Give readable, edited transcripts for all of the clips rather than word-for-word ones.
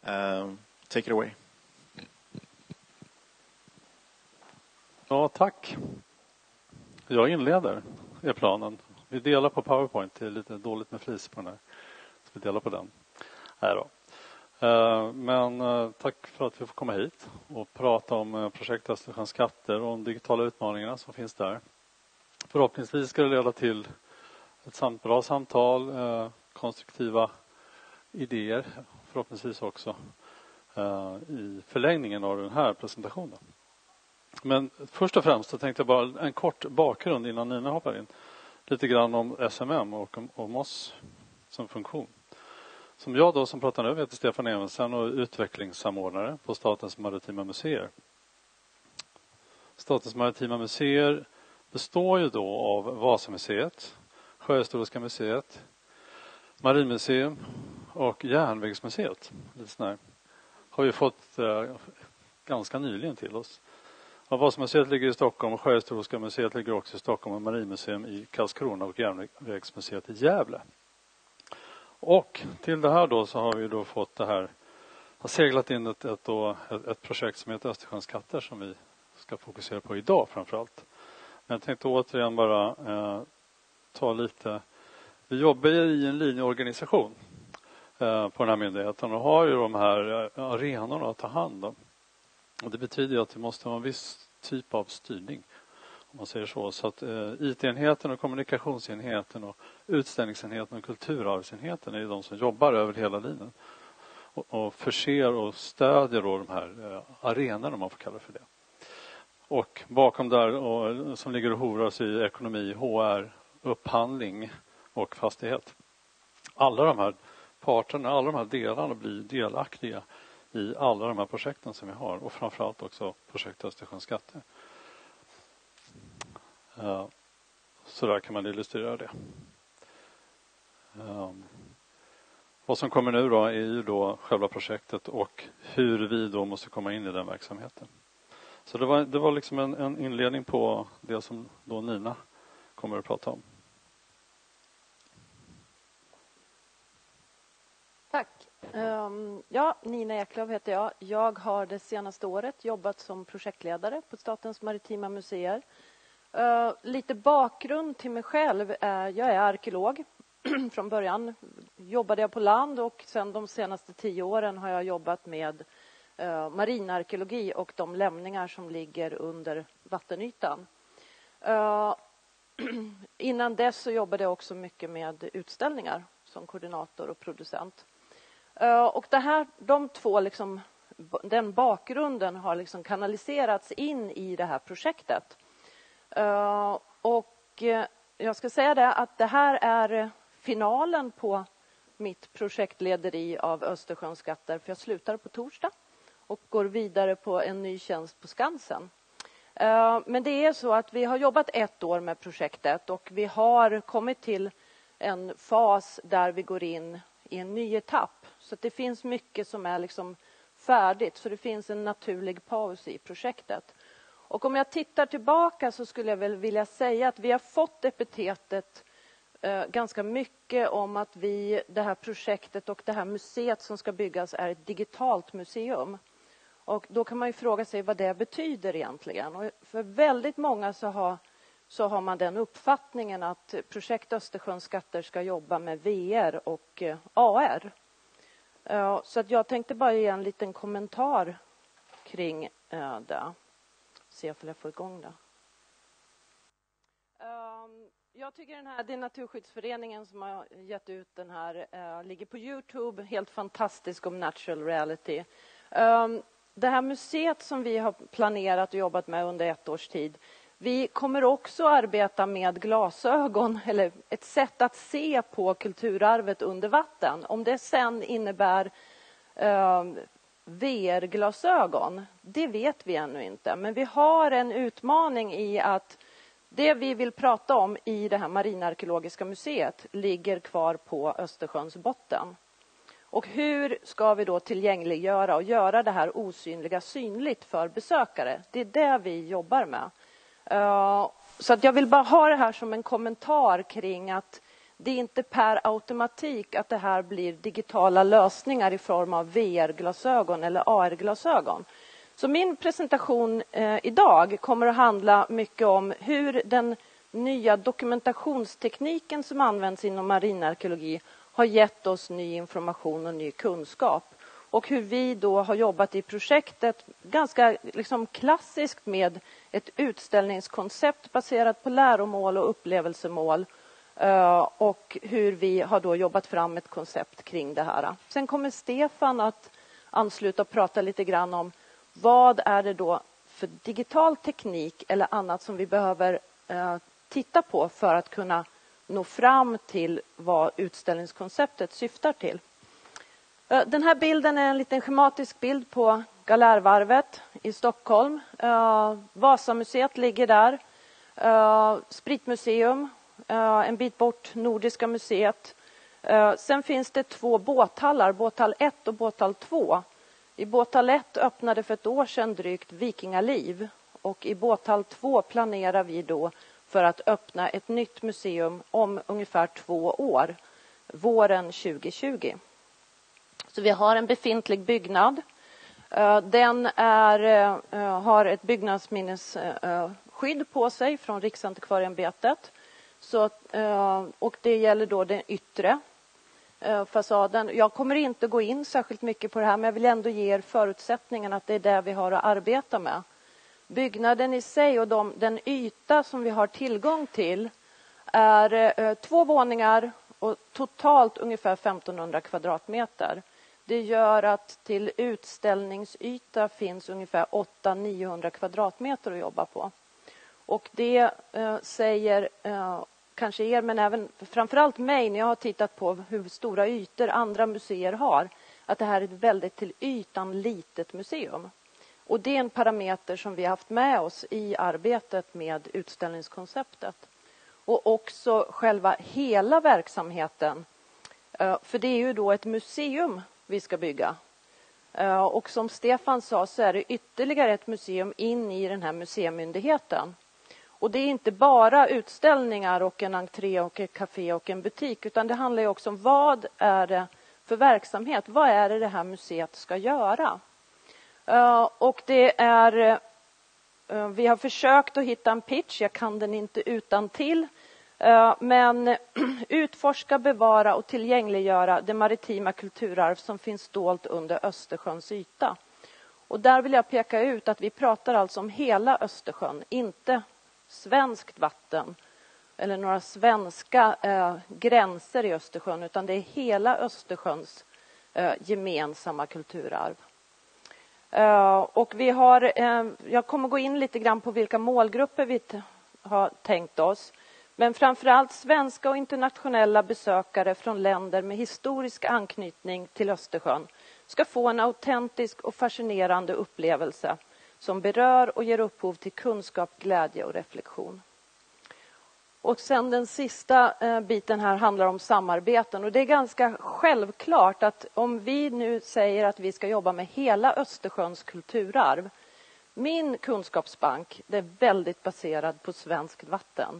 Take it away. Ja, tack. Jag inleder i planen. Vi delar på PowerPoint. Det är lite dåligt med flis på den här. Så vi delar på den. Här då. Men tack för att vi får komma hit och prata om projekt Östersjöns skatter och de digitala utmaningarna som finns där. Förhoppningsvis ska det leda till ett bra samtal, konstruktiva idéer, förhoppningsvis också i förlängningen av den här presentationen. Men först och främst så tänkte jag bara en kort bakgrund innan Nina hoppar in. Lite grann om SMM och om oss som funktion. Som jag då som pratar nu heter Stefan Evensen och är utvecklingssamordnare på Statens maritima museer. Statens maritima museer består ju då av Vasamuseet, Sjöhistoriska museet, Marinmuseum och Järnvägsmuseet. Har vi fått ganska nyligen till oss. Vasamuseet ligger i Stockholm och Sjöhistoriska museet ligger också i Stockholm och Marinmuseum i Karlskrona och Järnvägsmuseet i Gävle. Och till det här då så har vi då fått det här, har seglat in ett projekt som heter Östersjöns skatter som vi ska fokusera på idag framförallt. Men jag tänkte återigen bara ta lite, vi jobbar i en linjeorganisation på den här myndigheten och har ju de här arenorna att ta hand om. Och det betyder att det måste ha en viss typ av styrning, om man säger så. Så att IT-enheten och kommunikationsenheten och utställningsenheten och kulturarvsenheten är ju de som jobbar över hela linjen. Och förser och stödjer då de här arenorna, om man får kalla det för det. Och bakom där som ligger och horas i ekonomi, HR, upphandling och fastighet. Alla de här parterna, alla de här delarna blir delaktiga i alla de här projekten som vi har och framförallt också projekt Östersjöns skatter. Så där kan man illustrera det. Vad som kommer nu då är ju då själva projektet och hur vi då måste komma in i den verksamheten. Så det var liksom en inledning på det som då Nina kommer att prata om. Tack. Ja, Nina Eklöf heter jag. Jag har det senaste året jobbat som projektledare på Statens maritima museer. Lite bakgrund till mig själv. Jag är arkeolog. Från början jobbade jag på land och sen de senaste 10 åren har jag jobbat med marinarkeologi och de lämningar som ligger under vattenytan. Innan dess så jobbade jag också mycket med utställningar som koordinator och producent. Och de två liksom, den bakgrunden har liksom kanaliserats in i det här projektet. Och jag ska säga det att det här är finalen på mitt projektlederi av Östersjöns skatter. För jag slutar på torsdag och går vidare på en ny tjänst på Skansen. Men det är så att vi har jobbat 1 år med projektet och vi har kommit till en fas där vi går in i en ny etapp. Så att det finns mycket som är liksom färdigt. Så det finns en naturlig paus i projektet. Och om jag tittar tillbaka så skulle jag väl vilja säga att vi har fått epitetet ganska mycket om att det här projektet och det här museet som ska byggas är ett digitalt museum. Och då kan man ju fråga sig vad det betyder egentligen. Och för väldigt många så har man den uppfattningen att projekt Östersjöns skatter ska jobba med VR och AR. Så att jag tänkte bara ge en liten kommentar kring det. Se om jag får igång det. Jag tycker det är Naturskyddsföreningen som har gett ut den här. Ligger på YouTube, helt fantastisk om natural reality. Det här museet som vi har planerat och jobbat med under 1 års tid. Vi kommer också arbeta med glasögon eller ett sätt att se på kulturarvet under vatten. Om det sen innebär VR-glasögon, det vet vi ännu inte. Men vi har en utmaning i att det vi vill prata om i det här marinarkeologiska museet ligger kvar på Östersjöns botten. Och hur ska vi då tillgängliggöra och göra det här osynliga synligt för besökare? Det är det vi jobbar med. Så att jag vill bara ha det här som en kommentar kring att det är inte per automatik att det här blir digitala lösningar i form av VR-glasögon eller AR-glasögon. Så min presentation idag kommer att handla mycket om hur den nya dokumentationstekniken som används inom marinarkeologi har gett oss ny information och ny kunskap. Och hur vi då har jobbat i projektet ganska klassiskt med ett utställningskoncept baserat på läromål och upplevelsemål. Och hur vi har då jobbat fram ett koncept kring det här. Sen kommer Stefan att ansluta och prata lite grann om vad är det då för digital teknik eller annat som vi behöver titta på för att kunna nå fram till vad utställningskonceptet syftar till. Den här bilden är en liten schematisk bild på Galärvarvet i Stockholm. Vasamuseet ligger där. Spritmuseum, en bit bort Nordiska museet. Sen finns det 2 båthallar, båthall 1 och båthall 2. I båthall 1 öppnade för ett år sedan drygt Vikingaliv. Och i båthall 2 planerar vi då för att öppna ett nytt museum om ungefär 2 år, våren 2020. Så vi har en befintlig byggnad. Den har ett byggnadsminnesskydd på sig från Riksantikvarieämbetet. Och det gäller då den yttre fasaden. Jag kommer inte gå in särskilt mycket på det här, men jag vill ändå ge er förutsättningen att det är det vi har att arbeta med. Byggnaden i sig och den yta som vi har tillgång till är 2 våningar och totalt ungefär 1500 kvadratmeter. Det gör att till utställningsyta finns ungefär 800-900 kvadratmeter att jobba på. Och det säger kanske er, men även framförallt mig när jag har tittat på hur stora ytor andra museer har, att det här är ett väldigt till ytan litet museum. Och det är en parameter som vi har haft med oss i arbetet med utställningskonceptet. Och också själva hela verksamheten. För det är ju då ett museum vi ska bygga. Och som Stefan sa så är det ytterligare ett museum in i den här museimyndigheten. Och det är inte bara utställningar och en entré och ett café och en butik, utan det handlar ju också om vad är det för verksamhet? Vad är det här museet ska göra? Och det är, vi har försökt att hitta en pitch, jag kan den inte utantill, men utforska, bevara och tillgängliggöra det maritima kulturarv som finns dolt under Östersjöns yta. Och där vill jag peka ut att vi pratar alltså om hela Östersjön, inte svenskt vatten eller några svenska gränser i Östersjön, utan det är hela Östersjöns gemensamma kulturarv. Och vi har, jag kommer gå in lite grann på vilka målgrupper vi har tänkt oss. Men framförallt svenska och internationella besökare från länder med historisk anknytning till Östersjön ska få en autentisk och fascinerande upplevelse som berör och ger upphov till kunskap, glädje och reflektion. Och sen den sista biten här handlar om samarbeten. Och det är ganska självklart att om vi nu säger att vi ska jobba med hela Östersjöns kulturarv. Min kunskapsbank, det är väldigt baserad på svenskt vatten.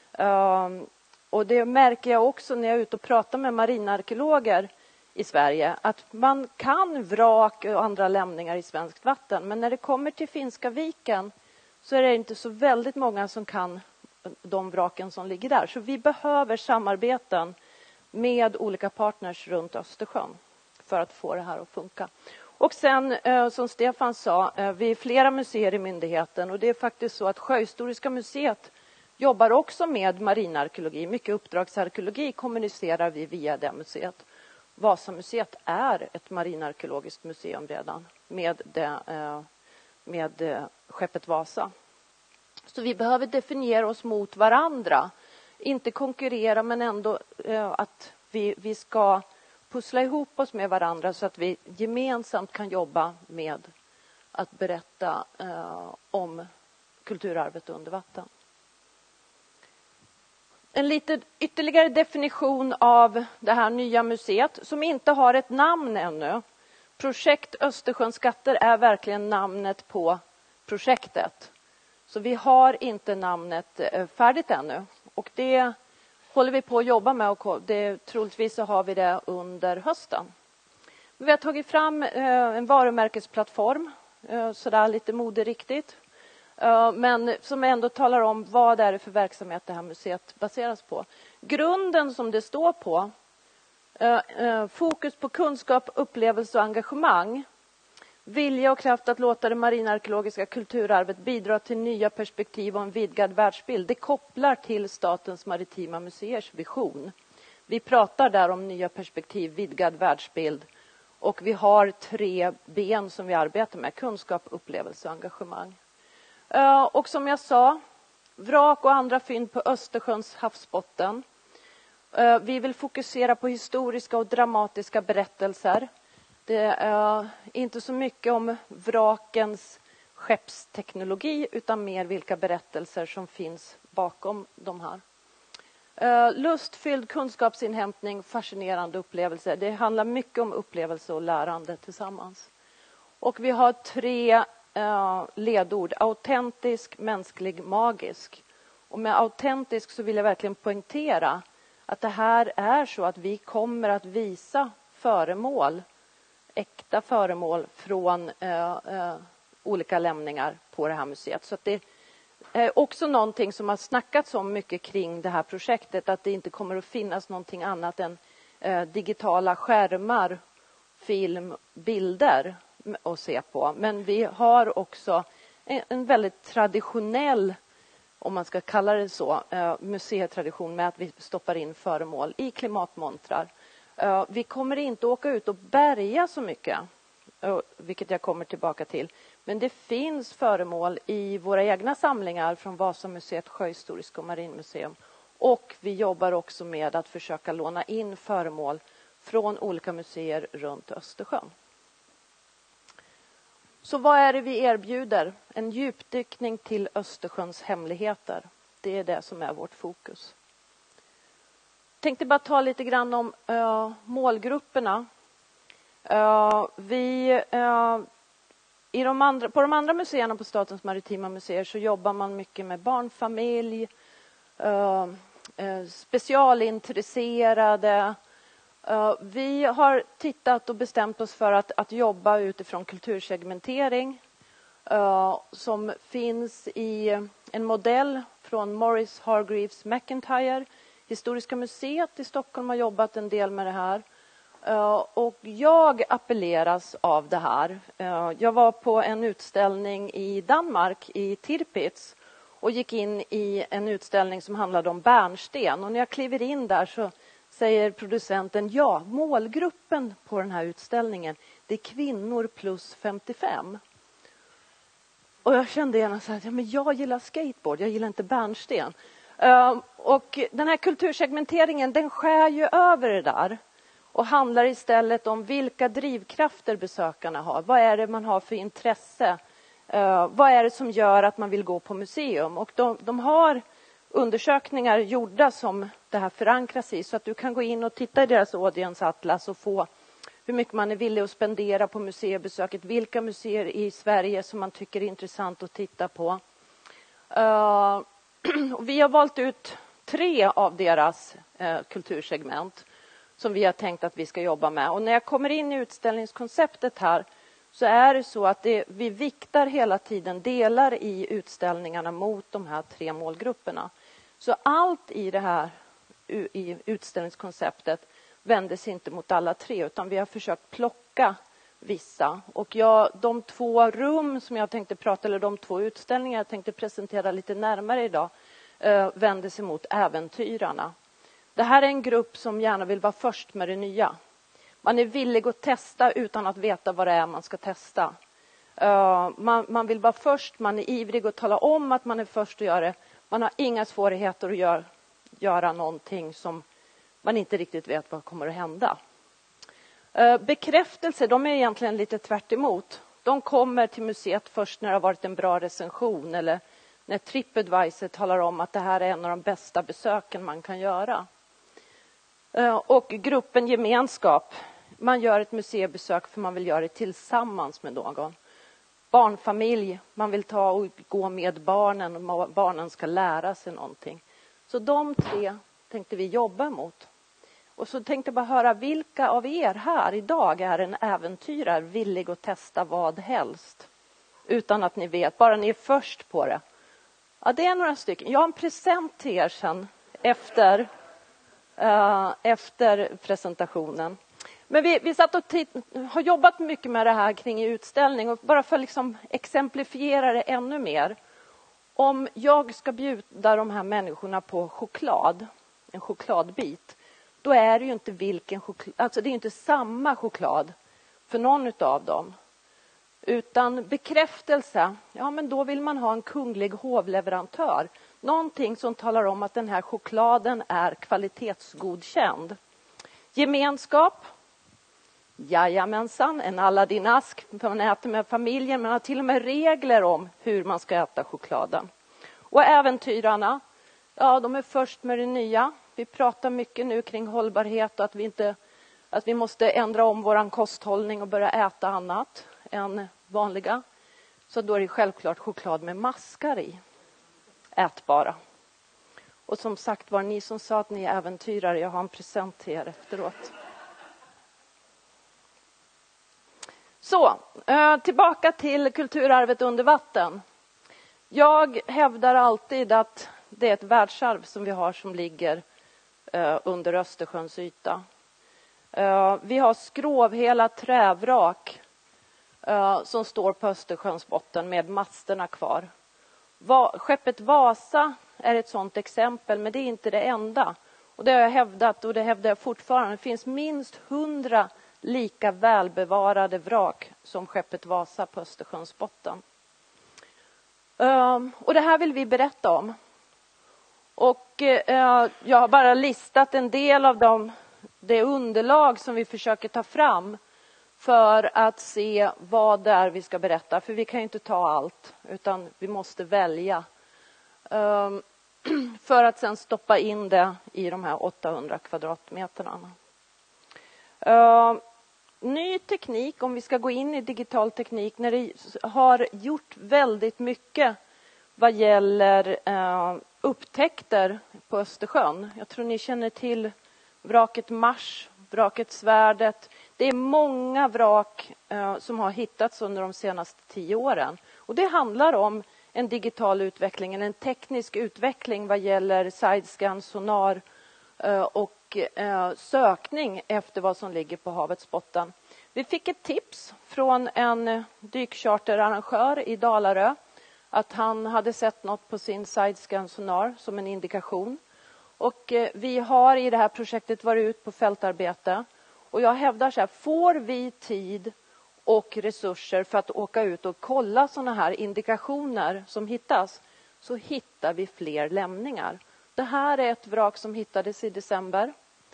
Och det märker jag också när jag är ute och pratar med marinarkeologer i Sverige. Att man kan vrak och andra lämningar i svenskt vatten. Men när det kommer till Finska viken så är det inte så väldigt många som kan de vraken som ligger där. Så vi behöver samarbeten med olika partners runt Östersjön för att få det här att funka. Och sen, som Stefan sa, vi är flera museer i myndigheten. Och det är faktiskt så att Sjöhistoriska museet jobbar också med marinarkeologi. Mycket uppdragsarkeologi kommunicerar vi via det museet. Vasamuseet är ett marinarkeologiskt museum redan med skeppet Vasa. Så vi behöver definiera oss mot varandra. Inte konkurrera, men ändå att vi ska pussla ihop oss med varandra så att vi gemensamt kan jobba med att berätta om kulturarvet under vatten. En lite ytterligare definition av det här nya museet som inte har ett namn ännu. Projekt Östersjöns skatter är verkligen namnet på projektet. Så vi har inte namnet färdigt ännu. Och det håller vi på att jobba med och troligtvis så har vi det under hösten. Vi har tagit fram en varumärkesplattform, sådär lite moderiktigt. Men som ändå talar om vad är det för verksamhet det här museet baseras på. Grunden som det står på, fokus på kunskap, upplevelse och engagemang. Vilja och kraft att låta det marinarkeologiska kulturarvet bidra till nya perspektiv och en vidgad världsbild. Det kopplar till Statens maritima museers vision. Vi pratar där om nya perspektiv, vidgad världsbild. Och vi har 3 ben som vi arbetar med. Kunskap, upplevelse och engagemang. Och som jag sa, vrak och andra fynd på Östersjöns havsbotten. Vi vill fokusera på historiska och dramatiska berättelser. Det är inte så mycket om vrakens skeppsteknologi utan mer vilka berättelser som finns bakom de här. Lustfylld kunskapsinhämtning, fascinerande upplevelser. Det handlar mycket om upplevelse och lärande tillsammans. Och vi har 3 ledord. Autentisk, mänsklig, magisk. Och med autentisk så vill jag verkligen poängtera att det här är så att vi kommer att visa föremål, äkta föremål från olika lämningar på det här museet. Så att det är också någonting som har snackats om mycket kring det här projektet, att det inte kommer att finnas någonting annat än digitala skärmar, film, bilder att se på. Men vi har också en väldigt traditionell, om man ska kalla det så, museitradition med att vi stoppar in föremål i klimatmontrar. Vi kommer inte åka ut och bärga så mycket, vilket jag kommer tillbaka till. Men det finns föremål i våra egna samlingar från Vasamuseet, Sjöhistoriska och Marinmuseum. Och vi jobbar också med att försöka låna in föremål från olika museer runt Östersjön. Så vad är det vi erbjuder? En djupdykning till Östersjöns hemligheter. Det är det som är vårt fokus. Jag tänkte bara ta lite grann om målgrupperna. På de andra museerna på Statens maritima museer så jobbar man mycket med barnfamilj, specialintresserade. Vi har tittat och bestämt oss för att jobba utifrån kultursegmentering som finns i en modell från Morris Hargreaves McIntyre. Historiska museet i Stockholm har jobbat en del med det här. Och jag appelleras av det här. Jag var på en utställning i Danmark, i Tirpitz, och gick in i en utställning som handlade om bärnsten. Och när jag kliver in där så säger producenten, ja, målgruppen på den här utställningen, det är kvinnor plus 55. Och jag kände gärna så här, ja, men jag gillar skateboard, jag gillar inte bärnsten. Och den här kultursegmenteringen, den skär ju över det där. Och handlar istället om vilka drivkrafter besökarna har. Vad är det man har för intresse? Vad är det som gör att man vill gå på museum? Och de har undersökningar gjorda som det här förankras i. Så att du kan gå in och titta i deras audience atlas och få hur mycket man är villig att spendera på museibesöket. Vilka museer i Sverige som man tycker är intressant att titta på. Och vi har valt ut 3 av deras kultursegment som vi har tänkt att vi ska jobba med. Och när jag kommer in i utställningskonceptet här så är det så att vi viktar hela tiden delar i utställningarna mot de här 3 målgrupperna. Så allt i det här i utställningskonceptet vänder sig inte mot alla 3 utan vi har försökt plocka vissa. Och de 2 rum som jag tänkte prata, eller de 2 utställningar jag tänkte presentera lite närmare idag vänder sig mot äventyrarna. Det här är en grupp som gärna vill vara först med det nya. Man är villig att testa utan att veta vad det är man ska testa. Man vill vara först, man är ivrig att tala om att man är först att göra det. Man har inga svårigheter att göra någonting som man inte riktigt vet vad kommer att hända. Bekräftelse, de är egentligen lite tvärt emot. De kommer till museet först när det har varit en bra recension eller när TripAdvisor talar om att det här är en av de bästa besöken man kan göra. Och gruppen gemenskap. Man gör ett museibesök för man vill göra det tillsammans med någon. Barnfamilj, man vill gå med barnen och barnen ska lära sig någonting. Så de 3 tänkte vi jobba mot. Och så tänkte jag bara höra, vilka av er här idag är en äventyrare villig att testa vad helst? Utan att ni vet, bara ni är först på det. Ja, det är några stycken. Jag har en present till er sen efter presentationen. Men vi satt och har jobbat mycket med det här kring utställning. Och bara för att liksom exemplifiera det ännu mer. Om jag ska bjuda de här människorna på choklad, en chokladbit. Då är det ju inte vilken choklad, alltså det är inte samma choklad för någon av dem. Utan bekräftelse, ja men då vill man ha en kunglig hovleverantör. Någonting som talar om att den här chokladen är kvalitetsgodkänd. Gemenskap, jajamensan, en Aladdin-ask, man äter med familjen, man har till och med regler om hur man ska äta chokladen. Och äventyrarna, ja de är först med det nya. Vi pratar mycket nu kring hållbarhet och att vi måste ändra om våran kosthållning och börja äta annat än vanliga. Så då är det självklart choklad med maskar i. Ätbara. Och som sagt var, ni som sa att ni är äventyrare, jag har en present till er efteråt. Så, tillbaka till kulturarvet under vatten. Jag hävdar alltid att det är ett världsarv som vi har som ligger under Östersjöns yta. Vi har skrovhela trävrak som står på Östersjöns botten med masterna kvar. Skeppet Vasa är ett sådant exempel, men det är inte det enda. Och det har jag hävdat och det hävdar jag fortfarande. Det finns minst 100 lika välbevarade vrak som skeppet Vasa på Östersjöns botten. Och det här vill vi berätta om. Och jag har bara listat en del av det underlag som vi försöker ta fram för att se vad det är vi ska berätta. För vi kan ju inte ta allt, utan vi måste välja. För att sen stoppa in det i de här 800 kvadratmeterna. Ny teknik, om vi ska gå in i digital teknik, när det har gjort väldigt mycket vad gäller upptäckter på Östersjön. Jag tror ni känner till vraket Mars, vraket Svärdet. Det är många vrak som har hittats under de senaste 10 åren. Och det handlar om en digital utveckling, en teknisk utveckling vad gäller sidescan, sonar och sökning efter vad som ligger på havets botten. Vi fick ett tips från en dykcharterarrangör i Dalarö att han hade sett något på sin sidescan sonar som en indikation. Och vi har i det här projektet varit ut på fältarbete. Och jag hävdar så här, får vi tid och resurser för att åka ut och kolla sådana här indikationer som hittas, så hittar vi fler lämningar. Det här är ett vrak som hittades i december.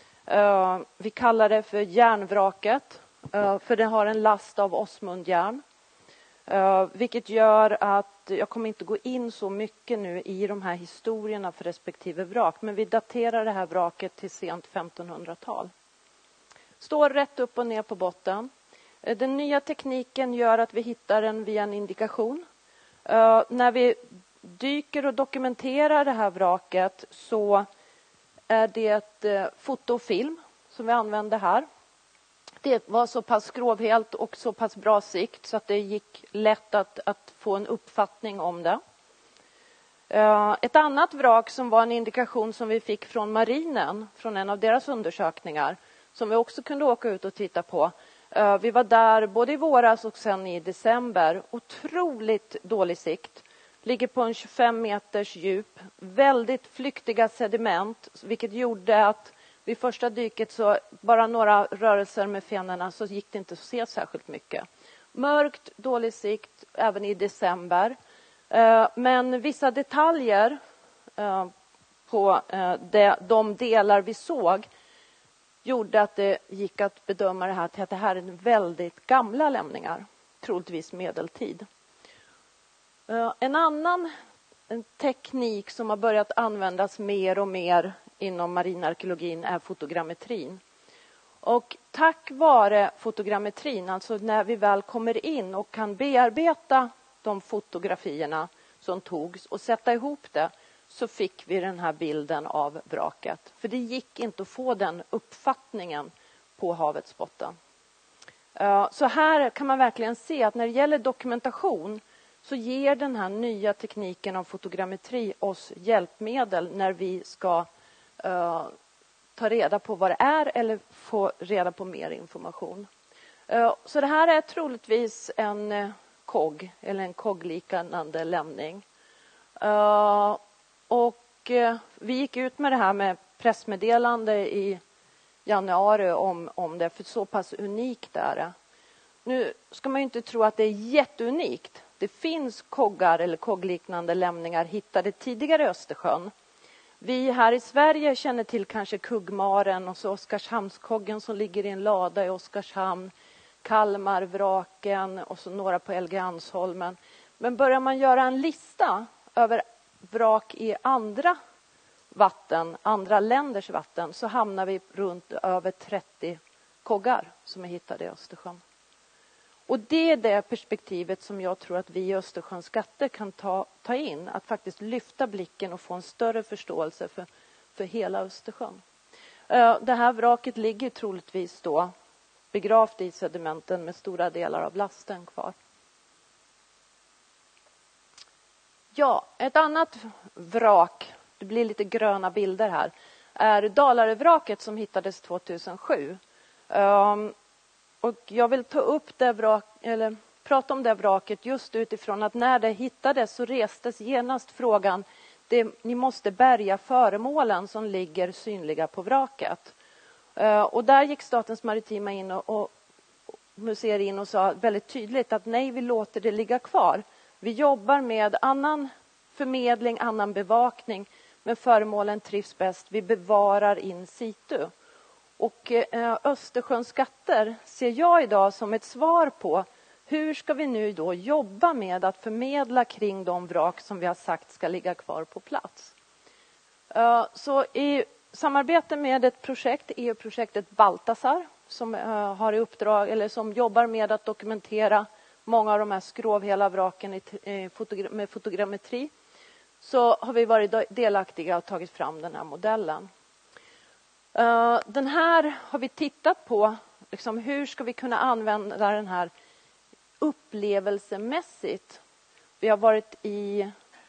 Vi kallar det för järnvraket, för det har en last av osmundjärn. Vilket gör att jag kommer inte gå in så mycket nu i de här historierna för respektive vrak. Men vi daterar det här vraket till sent 1500-tal. Står rätt upp och ner på botten. Den nya tekniken gör att vi hittar den via en indikation. När vi dyker och dokumenterar det här vraket så är det ett fotofilm som vi använder här. Det var så pass skrovhelt och så pass bra sikt så att det gick lätt att få en uppfattning om det. Ett annat vrak som var en indikation som vi fick från marinen, från en av deras undersökningar, som vi också kunde åka ut och titta på. Vi var där både i våras och sen i december. Otroligt dålig sikt. Ligger på en 25 meters djup. Väldigt flyktiga sediment, vilket gjorde att vid första dyket så bara några rörelser med fenorna så gick det inte att se särskilt mycket. Mörkt, dålig sikt även i december. Men vissa detaljer på de delar vi såg gjorde att det gick att bedöma det här till att det här är väldigt gamla lämningar. Troligtvis medeltid. En annan teknik som har börjat användas mer och mer inom marinarkeologin är fotogrammetrin. Och tack vare fotogrammetrin, alltså när vi väl kommer in och kan bearbeta de fotografierna som togs och sätta ihop det, så fick vi den här bilden av vraket. För det gick inte att få den uppfattningen på havets botten. Så här kan man verkligen se att när det gäller dokumentation så ger den här nya tekniken av fotogrammetri oss hjälpmedel när vi ska ta reda på vad det är eller få reda på mer information. Så det här är troligtvis en KOG eller en KOG-liknande lämning. Och vi gick ut med det här med pressmeddelande i januari om det, för så pass unikt är det. Nu ska man ju inte tro att det är jätteunikt. Det finns KOGar eller KOG-liknande lämningar hittade tidigare i Östersjön. Vi här i Sverige känner till kanske Kuggmaren och så Oskarshamnskoggen som ligger i en lada i Oskarshamn, Kalmarvraken och så några på Helgeandsholmen. Men börjar man göra en lista över vrak i andra vatten, andra länders vatten, så hamnar vi runt över 30 koggar som är hittade i Östersjön. Och det är det perspektivet som jag tror att vi i Östersjöns skatter kan ta in. Att faktiskt lyfta blicken och få en större förståelse för hela Östersjön. Det här vraket ligger troligtvis då begravt i sedimenten med stora delar av lasten kvar. Ja, ett annat vrak, det blir lite gröna bilder här, är Dalarövraket som hittades 2007. Och jag vill ta upp det prata om det vraket just utifrån att när det hittades så restes genast frågan, ni måste bärga föremålen som ligger synliga på vraket. Och där gick Statens maritima in och museer in och sa väldigt tydligt att nej, vi låter det ligga kvar. Vi jobbar med annan förmedling, annan bevakning, men föremålen trivs bäst. Vi bevarar in situ. Och Östersjöns skatter ser jag idag som ett svar på hur ska vi nu då jobba med att förmedla kring de vrak som vi har sagt ska ligga kvar på plats. Så i samarbete med ett projekt, EU-projektet Baltasar, som har i uppdrag eller som jobbar med att dokumentera många av de här skrovhela vraken med fotogrammetri, så har vi varit delaktiga och tagit fram den här modellen. Den här har vi tittat på, liksom, hur ska vi kunna använda den här upplevelsemässigt. Vi har varit i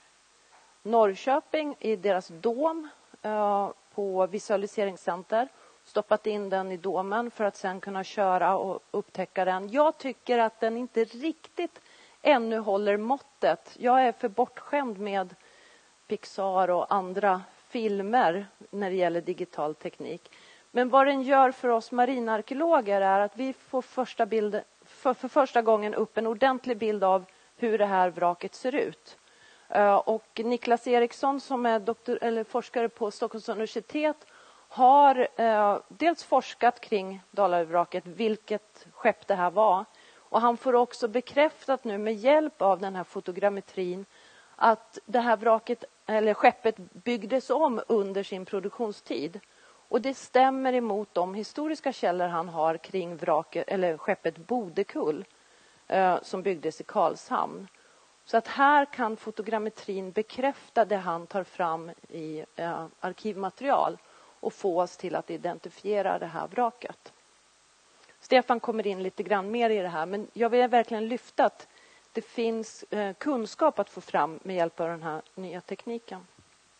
Norrköping i deras dom på visualiseringscenter, stoppat in den i domen för att sen kunna köra och upptäcka den. Jag tycker att den inte riktigt ännu håller måttet. Jag är för bortskämd med Pixar och andra filmer när det gäller digital teknik. Men vad den gör för oss marinarkeologer är att vi får för första gången upp en ordentlig bild av hur det här vraket ser ut. Och Niklas Eriksson som är forskare på Stockholms universitet har dels forskat kring Dalarövraket, vilket skepp det här var. Och han får också bekräftat nu med hjälp av den här fotogrammetrin att det här vraket eller skeppet byggdes om under sin produktionstid. Och det stämmer emot de historiska källor han har kring vraket eller skeppet Bodekull som byggdes i Karlshamn. Så att här kan fotogrammetrin bekräfta det han tar fram i arkivmaterial och få oss till att identifiera det här vraket. Stefan kommer in lite grann mer i det här, men jag vill verkligen lyfta att det finns kunskap att få fram med hjälp av den här nya tekniken.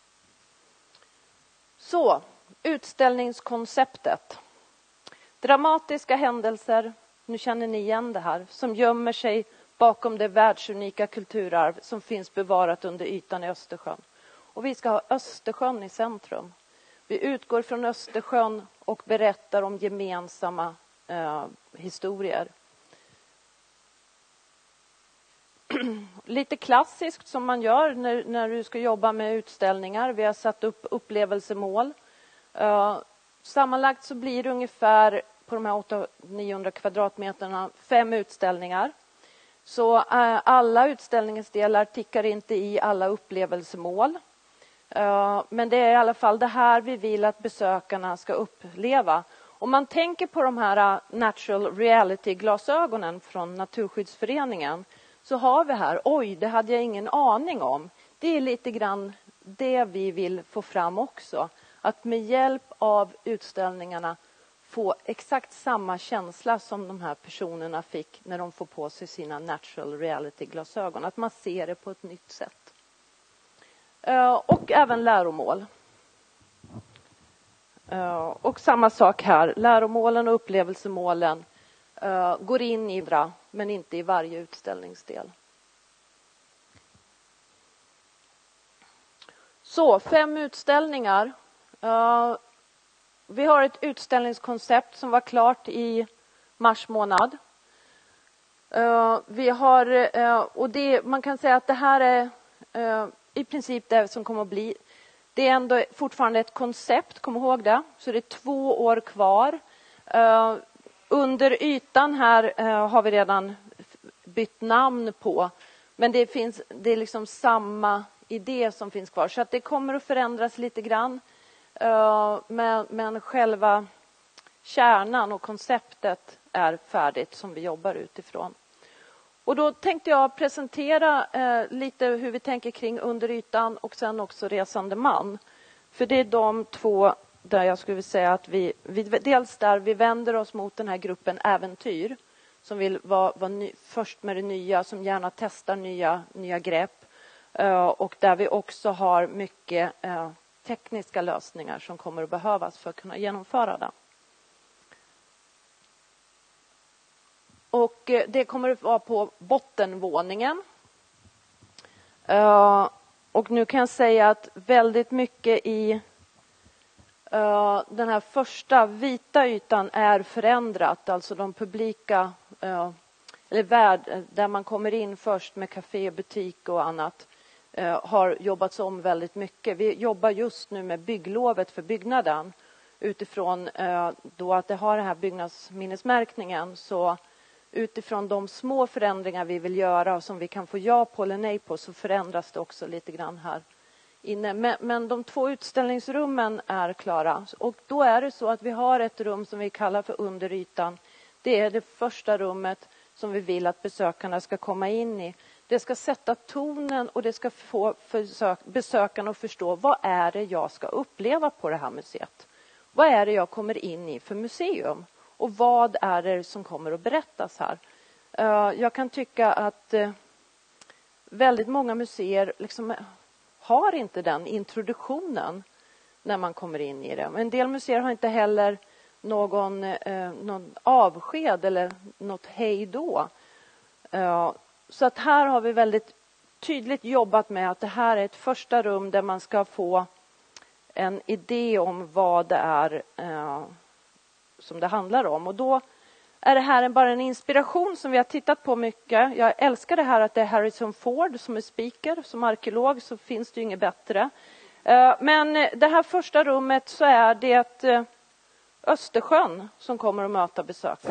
Så, utställningskonceptet. Dramatiska händelser, nu känner ni igen det här, som gömmer sig bakom det världsunika kulturarv som finns bevarat under ytan i Östersjön. Och vi ska ha Östersjön i centrum. Vi utgår från Östersjön och berättar om gemensamma historier. Lite klassiskt som man gör när du ska jobba med utställningar. Vi har satt upp upplevelsemål. Sammanlagt så blir det ungefär på de här 800-900 kvadratmeterna 5 utställningar. Så alla utställningsdelar tickar inte i alla upplevelsemål. Men det är i alla fall det här vi vill att besökarna ska uppleva. Om man tänker på de här natural reality-glasögonen från Naturskyddsföreningen så har vi här, oj, det hade jag ingen aning om. Det är lite grann det vi vill få fram också. Att med hjälp av utställningarna få exakt samma känsla som de här personerna fick när de får på sig sina natural reality-glasögon. Att man ser det på ett nytt sätt. Och även läromål. Och samma sak här. Läromålen och upplevelsemålen går in i varandra, men inte i varje utställningsdel. Så, 5 utställningar. Vi har ett utställningskoncept som var klart i mars månad. Vi har, och man kan säga att det här är i princip det som kommer att bli. Det är ändå fortfarande ett koncept, kom ihåg det. Så det är 2 år kvar. Under ytan här har vi redan bytt namn på. Men det är liksom samma idé som finns kvar. Så att det kommer att förändras lite grann. Men själva kärnan och konceptet är färdigt som vi jobbar utifrån. Och då tänkte jag presentera lite hur vi tänker kring under ytan och sen också resande man. För det är de 2 där jag skulle säga att vi dels där vi vänder oss mot den här gruppen äventyr som vill vara först med det nya, som gärna testar nya grepp. Och där vi också har mycket tekniska lösningar som kommer att behövas för att kunna genomföra det. Och det kommer att vara på bottenvåningen. Och nu kan jag säga att väldigt mycket i den här första vita ytan är förändrat. Alltså de publika, eller där man kommer in först med café, butik och annat, har jobbats om väldigt mycket. Vi jobbar just nu med bygglovet för byggnaden. Utifrån då att det har den här byggnadsminnesmärkningen, så utifrån de små förändringar vi vill göra och som vi kan få ja på eller nej på, så förändras det också lite grann här inne. Men de 2 utställningsrummen är klara. Och då är det så att vi har ett rum som vi kallar för under ytan. Det är det första rummet som vi vill att besökarna ska komma in i. Det ska sätta tonen och det ska få besökarna att förstå vad är det jag ska uppleva på det här museet. Vad är det jag kommer in i för museum? Och vad är det som kommer att berättas här? Jag kan tycka att väldigt många museer liksom har inte den introduktionen när man kommer in i det. En del museer har inte heller någon avsked eller något hej då. Så att här har vi väldigt tydligt jobbat med att det här är ett första rum där man ska få en idé om vad det är som det handlar om. Och då är det här bara en inspiration som vi har tittat på mycket. Jag älskar det här att det är Harrison Ford som är speaker. Som arkeolog så finns det ju inget bättre. Men det här första rummet så är det Östersjön som kommer att möta besökare.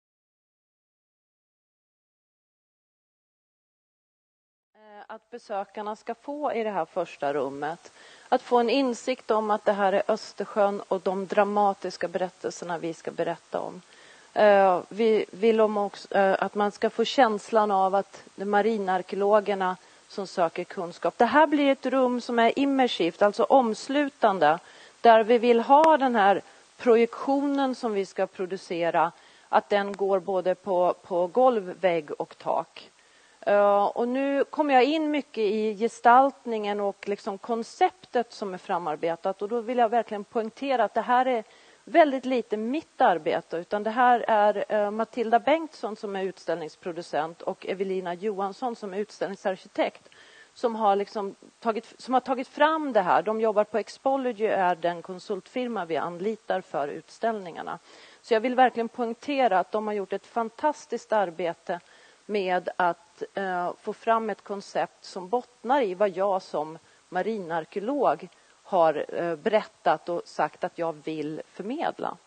Att besökarna ska få i det här första rummet. Att få en insikt om att det här är Östersjön och de dramatiska berättelserna vi ska berätta om. Vi vill också att man ska få känslan av att det är marinarkeologerna som söker kunskap. Det här blir ett rum som är immersivt, alltså omslutande. Där vi vill ha den här projektionen som vi ska producera. Att den går både på golv, vägg och tak. Och nu kommer jag in mycket i gestaltningen och liksom konceptet som är framarbetat. Och då vill jag verkligen poängtera att det här är väldigt lite mitt arbete. Utan det här är Matilda Bengtsson som är utställningsproducent och Evelina Johansson som är utställningsarkitekt. Som har tagit fram det här. De jobbar på Expology, är den konsultfirma vi anlitar för utställningarna. Så jag vill verkligen poängtera att de har gjort ett fantastiskt arbete med att få fram ett koncept som bottnar i vad jag som marinarkeolog har berättat och sagt att jag vill förmedla.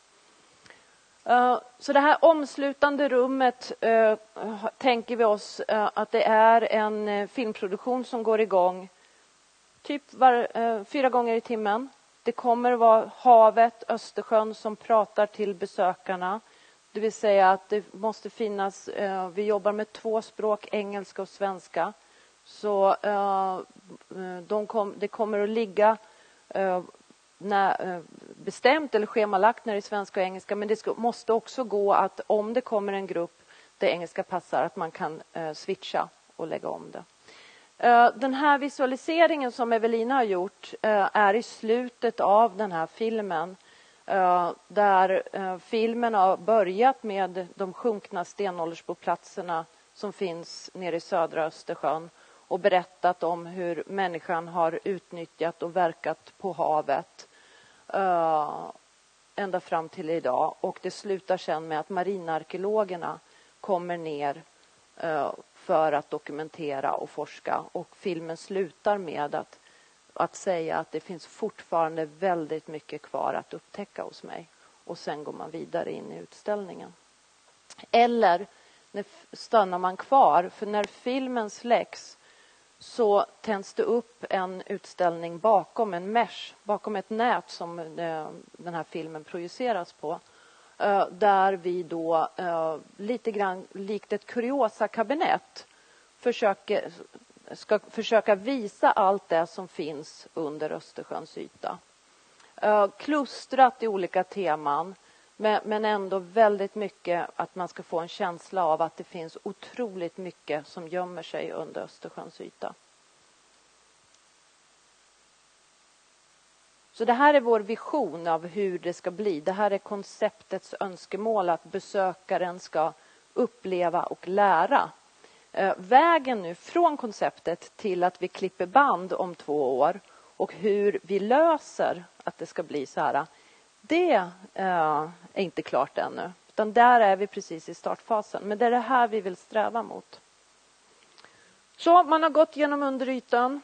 Så det här omslutande rummet tänker vi oss att det är en filmproduktion som går igång typ 4 gånger i timmen. Det kommer att vara havet, Östersjön som pratar till besökarna. Det vill säga att det måste finnas, vi jobbar med 2 språk, engelska och svenska. Så det kommer att ligga bestämt eller schemalagt när det är svenska och engelska. Men det måste också gå att om det kommer en grupp där engelska passar, att man kan switcha och lägga om det. Den här visualiseringen som Evelina har gjort är i slutet av den här filmen. Där filmen har börjat med de sjunkna stenåldersboplatserna som finns nere i södra Östersjön och berättat om hur människan har utnyttjat och verkat på havet ända fram till idag. Och det slutar sen med att marinarkeologerna kommer ner för att dokumentera och forska. Och filmen slutar med att säga att det finns fortfarande väldigt mycket kvar att upptäcka hos mig. Och sen går man vidare in i utställningen. Eller stannar man kvar, för när filmen släcks så tänds det upp en utställning bakom en mesh, bakom ett nät som den här filmen projiceras på. Där vi då lite grann likt ett kuriosa-kabinett ska försöka visa allt det som finns under Östersjöns yta. Klustrat i olika teman, men ändå väldigt mycket att man ska få en känsla av att det finns otroligt mycket som gömmer sig under Östersjöns yta. Så det här är vår vision av hur det ska bli. Det här är konceptets önskemål, att besökaren ska uppleva och lära. Vägen nu från konceptet till att vi klipper band om 2 år och hur vi löser att det ska bli så här, det är inte klart ännu. Utan där är vi precis i startfasen. Men det är det här vi vill sträva mot. Så man har gått genom underytan.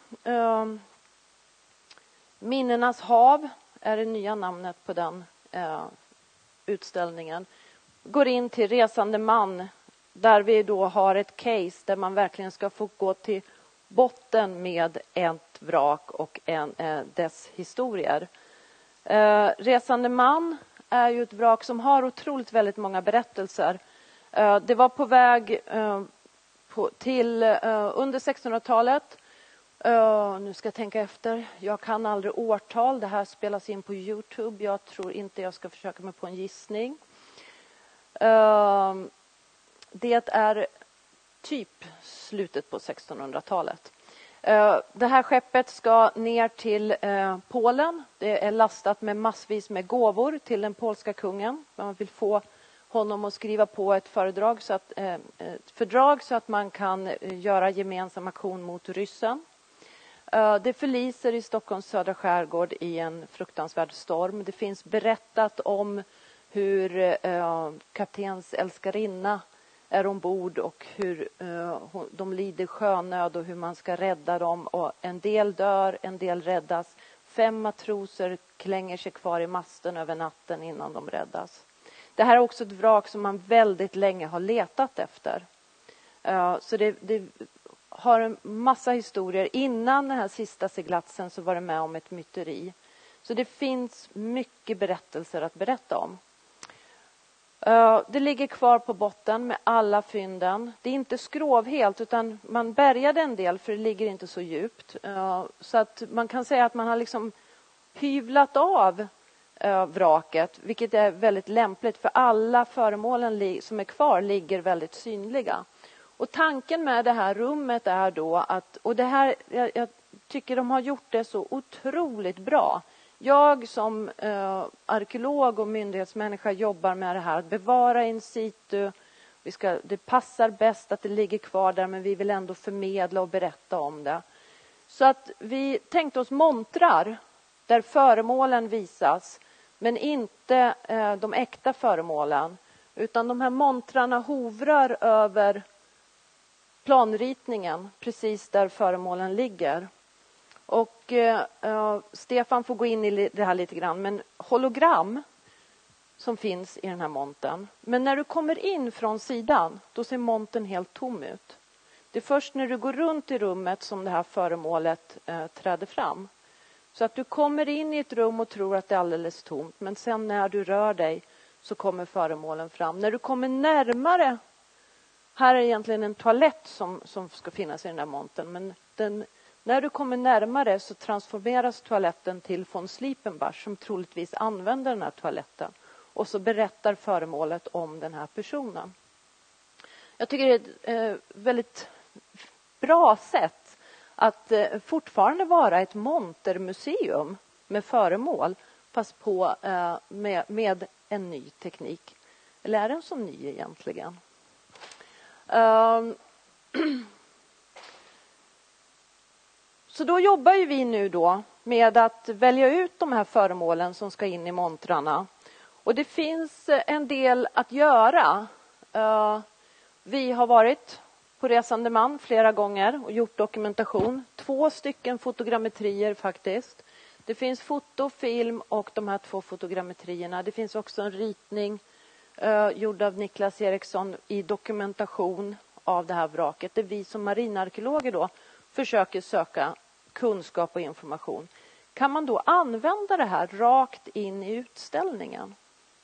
Minnenas hav är det nya namnet på den utställningen. Går in till resande man, där vi då har ett case där man verkligen ska få gå till botten med ett vrak och dess historier. Resande man är ju ett vrak som har otroligt väldigt många berättelser. Det var på väg till under 1600-talet. Nu ska jag tänka efter. Jag kan aldrig årtal. Det här spelas in på YouTube. Jag tror inte jag ska försöka mig på en gissning. Det är typ slutet på 1600-talet. Det här skeppet ska ner till Polen. Det är lastat med massvis med gåvor till den polska kungen. Man vill få honom att skriva på ett fördrag så att man kan göra gemensam aktion mot ryssen. Det förliser i Stockholms södra skärgård i en fruktansvärd storm. Det finns berättat om hur kaptens älskarinna är ombord och hur de lider sjönöd och hur man ska rädda dem. Och en del dör, en del räddas. 5 matroser klänger sig kvar i masten över natten innan de räddas. Det här är också ett vrak som man väldigt länge har letat efter. Så det har en massa historier. Innan den här sista seglatsen så var det med om ett myteri. Så det finns mycket berättelser att berätta om. Det ligger kvar på botten med alla fynden. Det är inte skrovhelt utan man bärgade en del för det ligger inte så djupt. Så att man kan säga att man har liksom hyvlat av vraket, vilket är väldigt lämpligt för alla föremålen som är kvar ligger väldigt synliga. Och tanken med det här rummet är då att, och det här, jag tycker de har gjort det så otroligt bra. Jag som arkeolog och myndighetsmänniska jobbar med det här, att bevara in situ. Det passar bäst att det ligger kvar där, men vi vill ändå förmedla och berätta om det. Så att vi tänkte oss montrar där föremålen visas, men inte de äkta föremålen. Utan de här montrarna hovrar över planritningen precis där föremålen ligger. Och Stefan får gå in i det här lite grann, men hologram som finns i den här monten. Men när du kommer in från sidan, då ser monten helt tom ut. Det är först när du går runt i rummet som det här föremålet träder fram. Så att du kommer in i ett rum och tror att det är alldeles tomt, men sen när du rör dig så kommer föremålen fram. När du kommer närmare Här är egentligen en toalett som ska finnas i den där montern. Men när du kommer närmare så transformeras toaletten till von Sliepenbach som troligtvis använder den här toaletten. Och så berättar föremålet om den här personen. Jag tycker det är ett väldigt bra sätt att fortfarande vara ett montermuseum med föremål. Fast på med en ny teknik. Eller är den så ny egentligen? Så då jobbar ju vi nu då med att välja ut de här föremålen som ska in i montrarna. Och det finns en del att göra. Vi har varit på resande man flera gånger och gjort dokumentation. 2 stycken fotogrammetrier faktiskt. Det finns foto, film och de här 2 fotogrammetrierna. Det finns också en ritning gjord av Niklas Eriksson i dokumentation av det här vraket. Där vi som marinarkeologer då försöker söka kunskap och information. Kan man då använda det här rakt in i utställningen?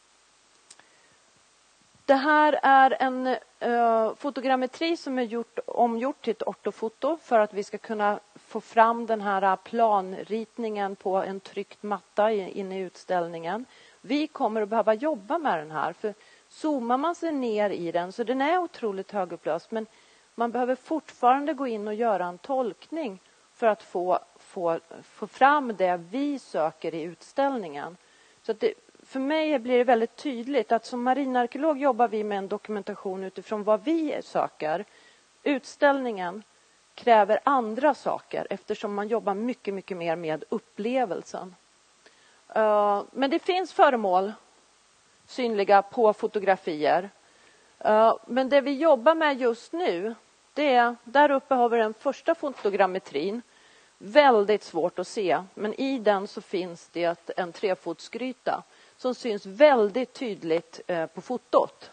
Det här är en fotogrammetri som är omgjort till ett ortofoto för att vi ska kunna få fram den här planritningen på en tryckt matta inne i utställningen. Vi kommer att behöva jobba med den här, för zoomar man sig ner i den så den är otroligt högupplöst, men man behöver fortfarande gå in och göra en tolkning för att få fram det vi söker i utställningen. Så att för mig blir det väldigt tydligt att som marinarkeolog jobbar vi med en dokumentation utifrån vad vi söker. Utställningen kräver andra saker eftersom man jobbar mycket, mycket mer med upplevelsen. Men det finns föremål synliga på fotografier. Men det vi jobbar med just nu, det är, där uppe har vi den första fotogrammetrin. Väldigt svårt att se, men i den så finns det en 3-fotsgryta som syns väldigt tydligt på fotot.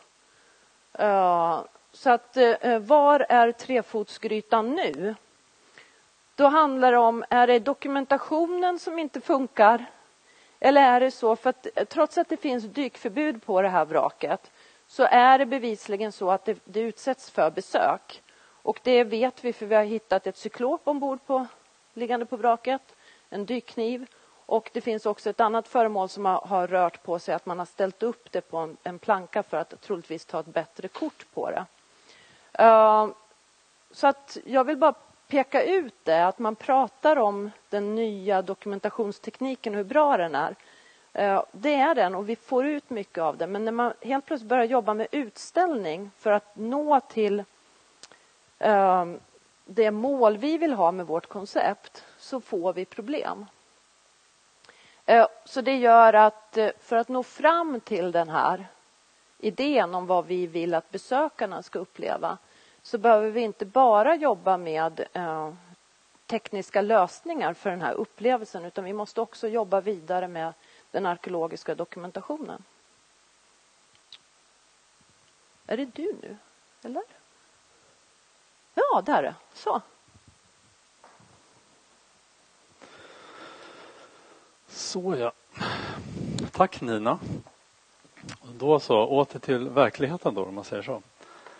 Så att var är 3-fotsgrytan nu? Då handlar det om, är det dokumentationen som inte funkar? Eller är det så, för att trots att det finns dykförbud på det här vraket så är det bevisligen så att det utsätts för besök. Och det vet vi för vi har hittat ett cyklop ombord liggande på vraket, en dykkniv. Och det finns också ett annat föremål som har rört på sig, att man har ställt upp det på en planka för att troligtvis ta ett bättre kort på det. Så att jag vill bara peka ut det, att man pratar om den nya dokumentationstekniken och hur bra den är. Det är den och vi får ut mycket av det. Men när man helt plötsligt börjar jobba med utställning för att nå till det mål vi vill ha med vårt koncept, så får vi problem. Så det gör att för att nå fram till den här idén om vad vi vill att besökarna ska uppleva, så behöver vi inte bara jobba med tekniska lösningar för den här upplevelsen, utan vi måste också jobba vidare med den arkeologiska dokumentationen. Är det du nu? Eller? Ja, där är det. Så. Så ja. Tack Nina. Då så, åter till verkligheten då, om man säger så.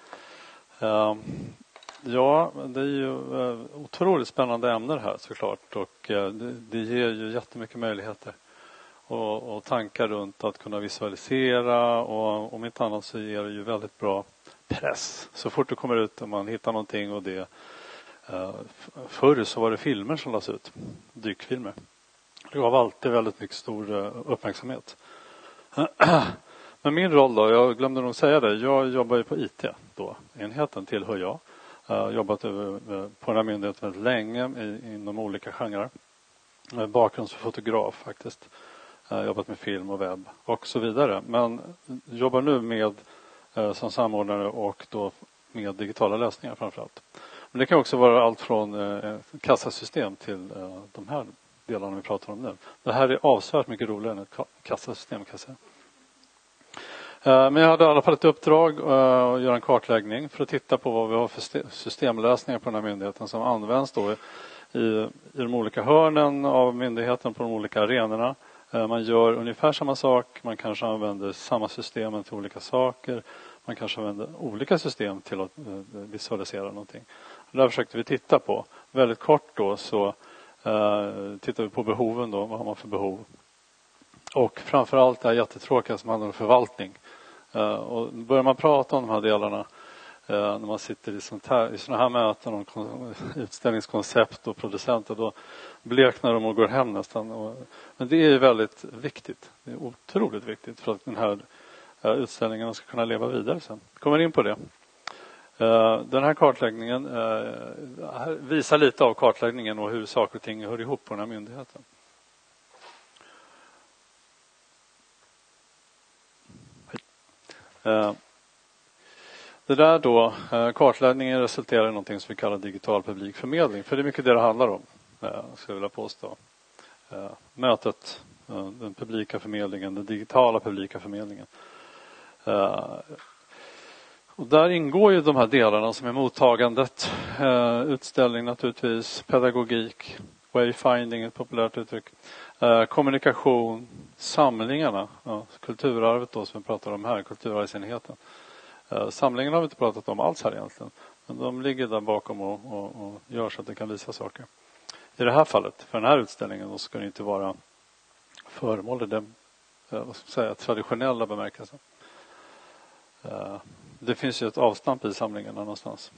Ja, det är ju otroligt spännande ämne det här såklart, och det ger ju jättemycket möjligheter och tankar runt att kunna visualisera, och om inte annat så ger det ju väldigt bra press. Så fort det kommer ut och man hittar någonting, och det förr så var det filmer som lades ut, dykfilmer. Det gav alltid väldigt mycket stor uppmärksamhet. Men min roll då, jag glömde nog säga det, jag jobbar ju på IT då, enheten tillhör jag. Jag har jobbat på den här myndigheten väldigt länge inom olika genrer. Bakgrundsfotograf faktiskt. Jobbat med film och webb och så vidare. Men jobbar nu med som samordnare och då med digitala lösningar framförallt. Men det kan också vara allt från kassasystem till de här delarna vi pratar om nu. Det här är avsevärt mycket roligare än ett kassasystem, kan jag säga. Men jag hade i alla fall ett uppdrag att göra en kartläggning för att titta på vad vi har för systemlösningar på den här myndigheten som används då i de olika hörnen av myndigheten på de olika arenorna. Man gör ungefär samma sak, man kanske använder samma system till olika saker. Man kanske använder olika system till att visualisera någonting. Det där försökte vi titta på. Väldigt kort då så tittar vi på behoven då. Vad har man för behov? Och framförallt det här jättetråkiga som handlar om förvaltning. Och börjar man prata om de här delarna när man sitter i såna här möten om utställningskoncept och producenter, då bleknar de och går hem nästan. Men det är väldigt viktigt. Det är otroligt viktigt för att den här utställningen ska kunna leva vidare sen. Kommer in på det. Den här kartläggningen visar lite av kartläggningen och hur saker och ting hör ihop på den här myndigheten. Det där då, kartläggningen resulterar i någonting som vi kallar digital publikförmedling. För det är mycket det handlar om, skulle jag vilja påstå. Mötet, den publika förmedlingen, den digitala publika förmedlingen. Och där ingår ju de här delarna som är mottagandet, utställning naturligtvis, pedagogik, wayfinding, ett populärt uttryck, kommunikation, samlingarna, kulturarvet då som vi pratar om här, kulturarvsenheten. Samlingen har vi inte pratat om alls här egentligen, men de ligger där bakom och gör så att det kan visa saker. I det här fallet, för den här utställningen, då ska det inte vara föremål i den traditionella bemärkelsen. Det finns ju ett avstamp i samlingarna någonstans.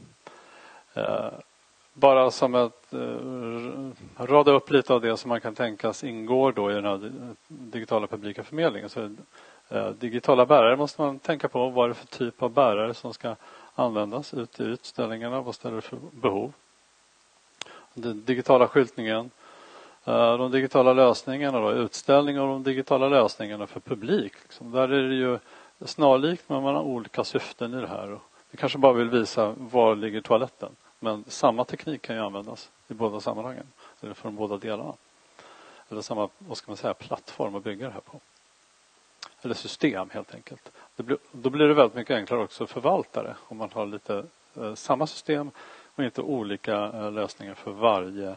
Bara som att rada upp lite av det som man kan tänkas ingår då i den här digitala publika förmedlingen. Så digitala bärare måste man tänka på. Vad är det för typ av bärare som ska användas ute i utställningarna? Vad ställer det för behov? Den digitala skyltningen. De digitala lösningarna då, utställningar och de digitala lösningarna för publik. Liksom. Där är det ju snarlikt, men man har olika syften i det här. Och vi kanske bara vill visa var ligger toaletten. Men samma teknik kan ju användas i båda sammanhangen. Eller för de båda delarna. Eller samma, vad ska man säga, plattform att bygga det här på. Eller system helt enkelt. Då blir det väldigt mycket enklare också att förvalta det. Om man har lite samma system och inte olika lösningar för varje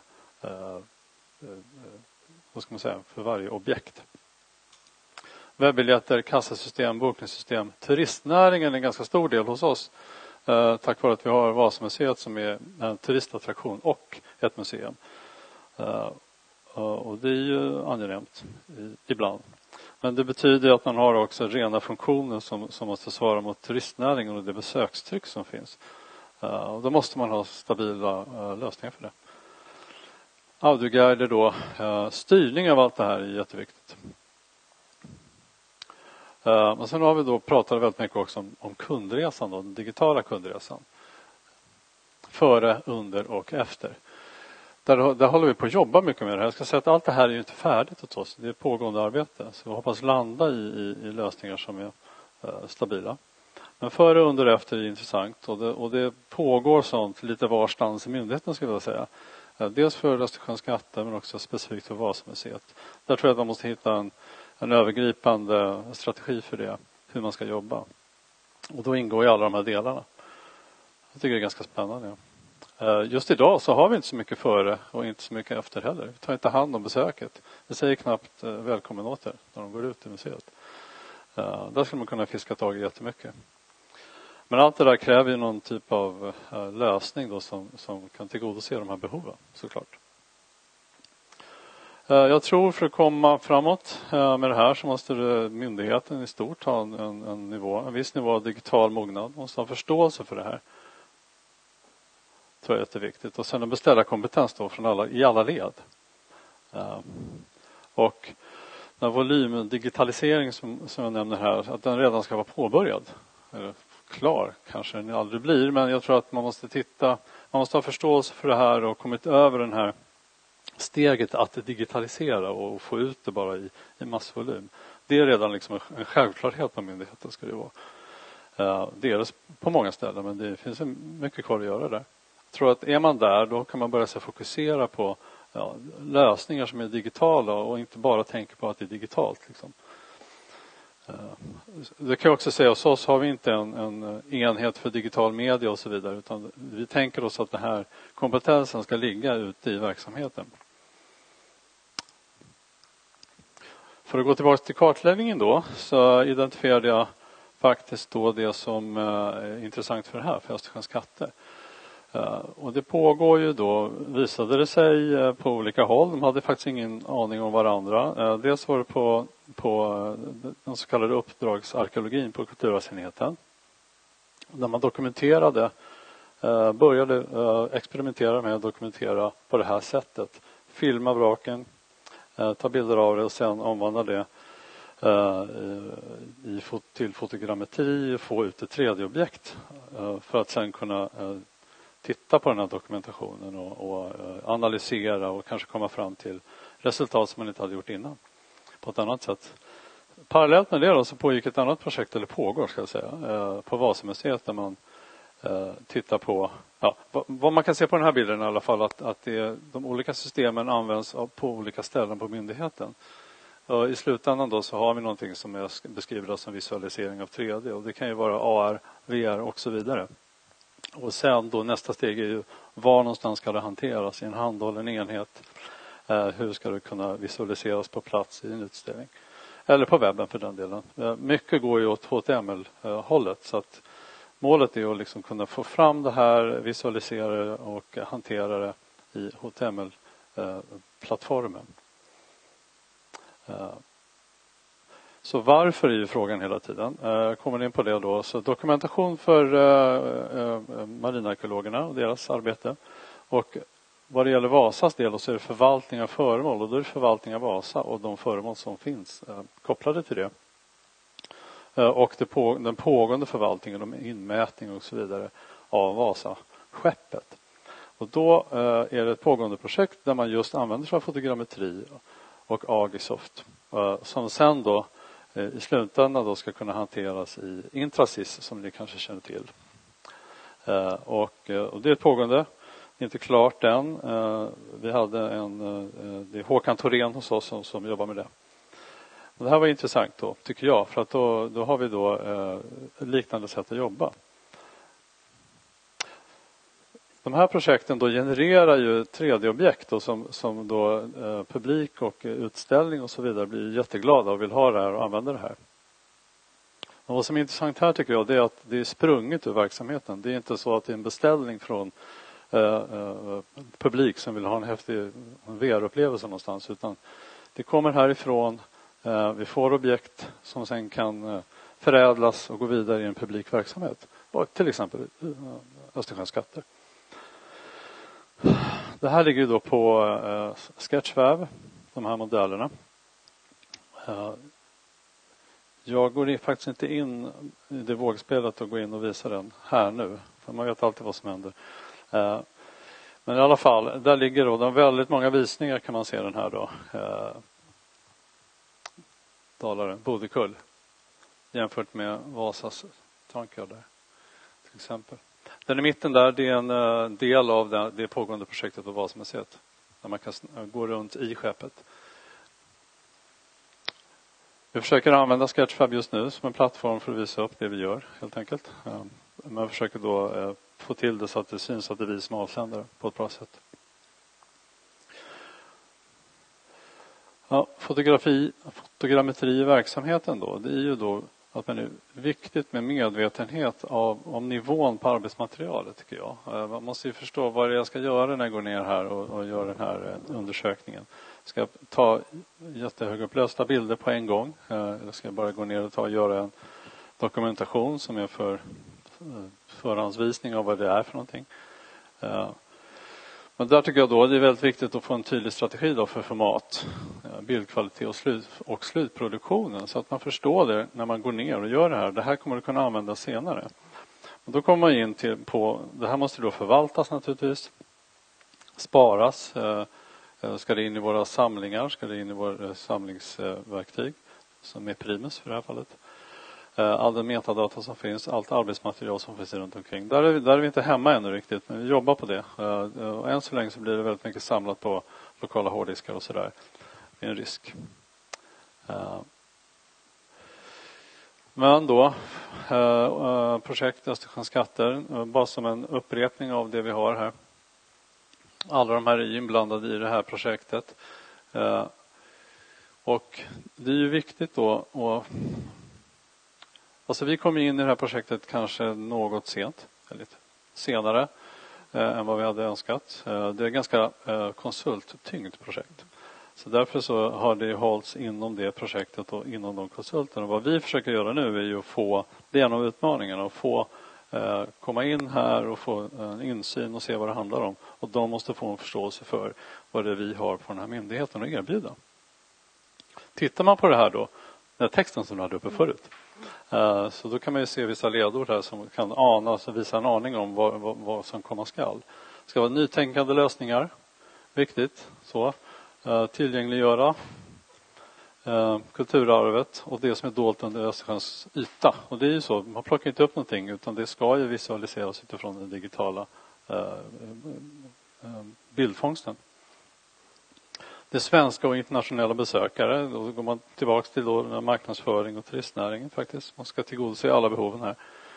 vad ska man säga, för varje objekt. Webbiljetter, kassasystem, bokningssystem. Turistnäringen är en ganska stor del hos oss. Tack vare att vi har Vasamuseet som är en turistattraktion och ett museum. Och det är ju angenämt ibland. Men det betyder att man har också rena funktioner som måste svara mot turistnäringen och det besökstryck som finns. Och då måste man ha stabila lösningar för det. Audioguider då, styrning av allt det här är jätteviktigt. Men sen har vi då pratat väldigt mycket också om kundresan då, den digitala kundresan. Före, under och efter. Där håller vi på att jobba mycket med det här. Jag ska säga att allt det här är ju inte färdigt åt oss. Det är ett pågående arbete. Så vi hoppas landa i lösningar som är stabila. Men före, under och efter är intressant. Och det pågår sånt lite varstans i myndigheten skulle jag säga. Dels för Östersjöns skatter men också specifikt för Vasamuseet. Där tror jag att man måste hitta en övergripande strategi för det. Hur man ska jobba. Och då ingår i alla de här delarna. Jag tycker det är ganska spännande. Just idag så har vi inte så mycket före och inte så mycket efter heller. Vi tar inte hand om besöket. Vi säger knappt välkommen åter när de går ut i museet. Där skulle man kunna fiska tag i jättemycket. Men allt det där kräver ju någon typ av lösning då som kan tillgodose de här behoven såklart. Jag tror för att komma framåt med det här så måste myndigheten i stort ha en viss nivå av digital mognad. Man måste ha förståelse för det här. Det tror jag är jätteviktigt. Och sen en beställarkompetens då i alla led. Och den volymdigitalisering som jag nämner här, att den redan ska vara påbörjad. Eller klar kanske den aldrig blir, men jag tror att man måste ha förståelse för det här och kommit över den här steget att digitalisera och få ut det bara i massvolym. Det är redan liksom en självklarhet på myndigheten ska det vara. Det är det på många ställen, men det finns mycket kvar att göra där. Jag tror att är man där, då kan man börja sig fokusera på lösningar som är digitala och inte bara tänka på att det är digitalt. Liksom. Det kan jag också säga, hos oss har vi inte en enhet för digital media och så vidare, utan vi tänker oss att den här kompetensen ska ligga ute i verksamheten. För att gå tillbaka till kartläggningen då, så identifierade jag faktiskt då det som är intressant för det här, för Östersjöns katter. Och det pågår ju då, visade det sig på olika håll. De hade faktiskt ingen aning om varandra. Dels var det på den så kallade uppdragsarkeologin på kulturarvsenheten. Där man dokumenterade, började experimentera med att dokumentera på det här sättet. Filma vraken, ta bilder av det och sen omvandla det till fotogrammetri och få ut ett 3D-objekt för att sen kunna titta på den här dokumentationen och analysera och kanske komma fram till resultat som man inte hade gjort innan på ett annat sätt. Parallellt med det då så pågick ett annat projekt, eller pågår ska jag säga, på Vasamuseet där man tittar på, vad man kan se på den här bilden i alla fall, att de olika systemen används på olika ställen på myndigheten. Och i slutändan då så har vi någonting som jag beskriver som visualisering av 3D, och det kan ju vara AR, VR och så vidare. Och sen då nästa steg är ju var någonstans ska det hanteras i en handhållen enhet. Hur ska det kunna visualiseras på plats i en utställning? Eller på webben för den delen. Mycket går ju åt HTML-hållet, så att målet är att liksom kunna få fram det här, visualisera det och hantera det i HTML-plattformen. Så varför är ju frågan hela tiden. Kommer in på det då. Så dokumentation för marinarkeologerna och deras arbete. Och vad det gäller Vasas del så är det förvaltning av föremål. Och då är det förvaltning av Vasa och de föremål som finns kopplade till det. Och den pågående förvaltningen, om inmätning och så vidare av Vasa-skeppet. Och då är det ett pågående projekt där man just använder sig av fotogrammetri och Agisoft. Som sen då i slutändan då ska kunna hanteras i Intrasys, som ni kanske känner till. Och det är ett pågående, inte klart än. Vi hade det är Håkan Thorén hos oss som jobbar med det. Och det här var intressant då, tycker jag, för att då har vi då ett liknande sätt att jobba. De här projekten då genererar ju 3D-objekt som då publik och utställning och så vidare blir jätteglada och vill ha det här och använda det här. Och vad som är intressant här tycker jag, det är att det är sprunget ur verksamheten. Det är inte så att det är en beställning från publik som vill ha en häftig VR-upplevelse någonstans, utan det kommer härifrån. Vi får objekt som sen kan förädlas och gå vidare i en publik verksamhet. Till exempel Östersjöns katter. Det här ligger då på Sketchweb, de här modellerna. Jag går faktiskt inte in i det vågspelet och går in och visar den här nu. För man vet alltid vad som händer. Men i alla fall, där ligger då väldigt många visningar kan man se den här då. Dalaren, Bodekull. Jämfört med Vasas tankar där till exempel. Den i mitten där, det är en del av det pågående projektet på Vasamuseet. Där man kan gå runt i skeppet. Vi försöker använda Sketchfab just nu som en plattform för att visa upp det vi gör, helt enkelt. Man försöker då få till det så att det syns att det är vi som avsändare på ett bra sätt. Ja, fotogrammetri i verksamheten då, det är ju då att det är viktigt med medvetenhet om nivån på arbetsmaterialet, tycker jag. Man måste ju förstå vad det är jag ska göra när jag går ner här och gör den här undersökningen. Ska jag ta jättehögupplösta bilder på en gång? Eller ska jag bara gå ner och göra en dokumentation som är för förhandsvisning av vad det är för någonting? Men där tycker jag då det är väldigt viktigt att få en tydlig strategi då för format, bildkvalitet och slutproduktionen, så att man förstår det när man går ner och gör det här. Det här kommer att kunna användas senare. Och då kommer man in på, det här måste då förvaltas naturligtvis, sparas, ska det in i våra samlingar, ska det in i våra samlingsverktyg som är Primus för det här fallet. All den metadata som finns, allt arbetsmaterial som finns runt omkring. Där är vi inte hemma ännu riktigt, men vi jobbar på det. Och än så länge så blir det väldigt mycket samlat på lokala hårddiskar och sådär. Det är en risk. Men då, projekt Östersjöns katter, bara som en upprepning av det vi har här. Alla de här är inblandade i det här projektet. Och det är ju viktigt då att Alltså vi kom in i det här projektet kanske något sent, eller lite senare än vad vi hade önskat. Det är ett ganska konsulttyngt projekt. Så därför så har det hållits inom det projektet och inom de konsulterna. Vad vi försöker göra nu är ju att få, det är en av utmaningarna, att få komma in här och få en insyn och se vad det handlar om. Och de måste få en förståelse för vad det är vi har på den här myndigheten att erbjuda. Tittar man på det här då, den här texten som du hade uppe förut. Så då kan man ju se vissa ledord här som kan ana, alltså visa en aning om vad som komma skall. Det ska vara nytänkande lösningar, viktigt. Så. Tillgängliggöra kulturarvet och det som är dolt under Östersjöns yta. Och det är ju så, man plockar inte upp någonting utan det ska ju visualiseras utifrån den digitala bildfångsten. Det är svenska och internationella besökare. Då går man tillbaka till då marknadsföring och turistnäringen faktiskt. Man ska tillgodose alla behoven här.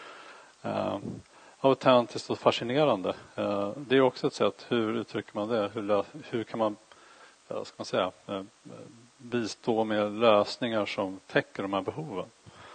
Autentiskt och fascinerande. Det är också ett sätt, hur uttrycker man det? Hur kan man, ska man säga, bistå med lösningar som täcker de här behoven?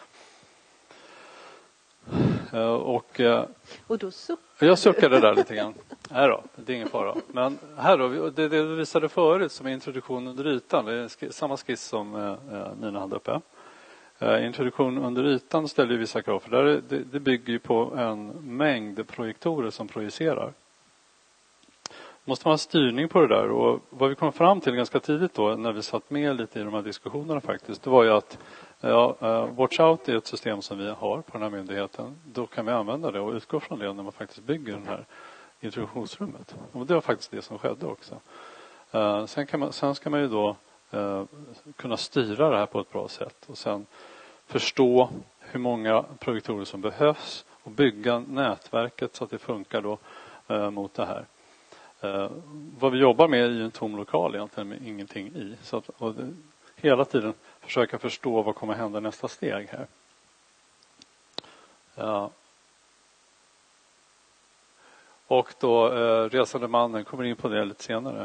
Och då jag suckade där lite grann. Här då, det är ingen fara. Men här då, det du visade förut som introduktion under ytan. Det är samma skiss som Nina hade uppe. Introduktion under ytan ställer ju vissa krav. För det bygger ju på en mängd projektorer som projicerar. Måste man ha styrning på det där. Och vad vi kom fram till ganska tidigt då, när vi satt med lite i de här diskussionerna faktiskt, det var ju att Watch Out är ett system som vi har på den här myndigheten. Då kan vi använda det och utgå från det när man faktiskt bygger den här introduktionsrummet. Och det var faktiskt det som skedde också. Sen ska man ju då kunna styra det här på ett bra sätt och sen förstå hur många projektorer som behövs och bygga nätverket så att det funkar då mot det här. Vad vi jobbar med är ju en tom lokal egentligen med ingenting i. Så att, hela tiden försöka förstå vad kommer hända nästa steg här. Och då resande mannen kommer in på det lite senare.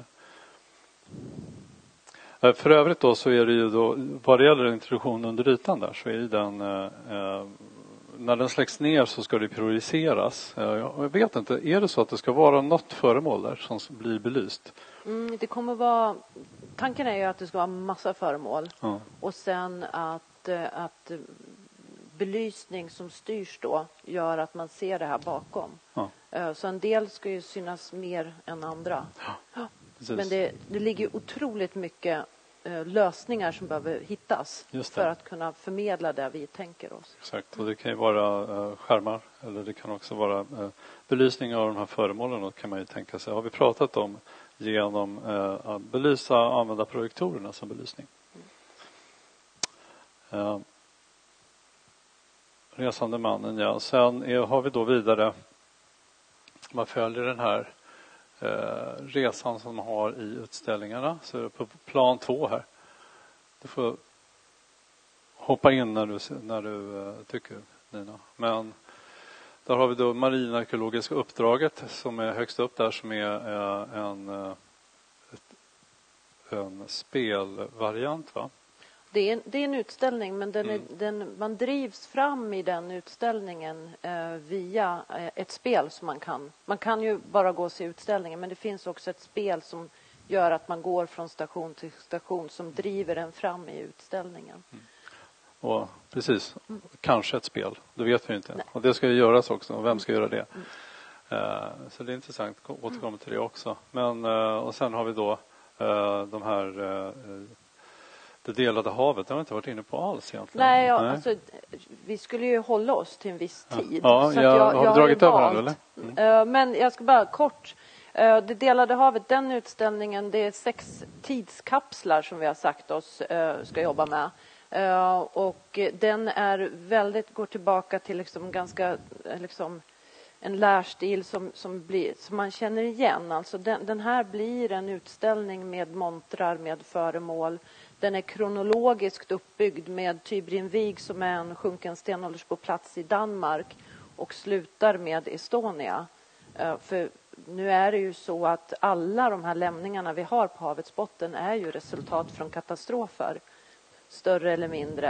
För övrigt då så är det ju då, vad det gäller introduktion under ytan där, så är ju den, när den släcks ner så ska det prioriteras. Jag vet inte, är det så att det ska vara något föremål där som blir belyst? Det kommer vara, tanken är ju att det ska vara massa föremål. Ja. Och sen att belysning som styrs då gör att man ser det här bakom. Ja. Så en del ska ju synas mer än andra. Ja, men det ligger otroligt mycket lösningar som behöver hittas för att kunna förmedla det vi tänker oss. Exakt, och det kan ju vara skärmar eller det kan också vara belysning av de här föremålen. Och kan man ju tänka sig, har vi pratat om genom att belysa och använda projektorerna som belysning. Resande mannen, ja. Sen har vi då vidare, man följer den här resan som man har i utställningarna. Så är det på plan 2 här. Du får hoppa in när du tycker, Nina. Men där har vi då marinarkeologiska uppdraget som är högst upp där, som är en spelvariant, va? Det är en utställning, men man drivs fram i den utställningen via ett spel som man kan ju bara gå och se utställningen, men det finns också ett spel som gör att man går från station till station som driver den fram i utställningen. Och precis, kanske ett spel, det vet vi inte. Nej. Och det ska ju göras också, och vem ska göra det? Så det är intressant, återkommer till det också. Men, och sen har vi då de här det delade havet, det har vi inte varit inne på alls egentligen. Nej. Alltså, vi skulle ju hålla oss till en viss tid. Ja, så jag har dragit över här, eller? Men jag ska bara kort. Det delade havet, den utställningen, det är 6 tidskapslar som vi har sagt oss ska jobba med. Och den är går tillbaka till liksom ganska en lärstil som man känner igen. Alltså den här blir en utställning med montrar, med föremål. Den är kronologiskt uppbyggd med Tybrinvig som är en sjunken stenåldersboplats i Danmark och slutar med Estonia. För nu är det ju så att alla de här lämningarna vi har på havets botten är ju resultat från katastrofer. Större eller mindre.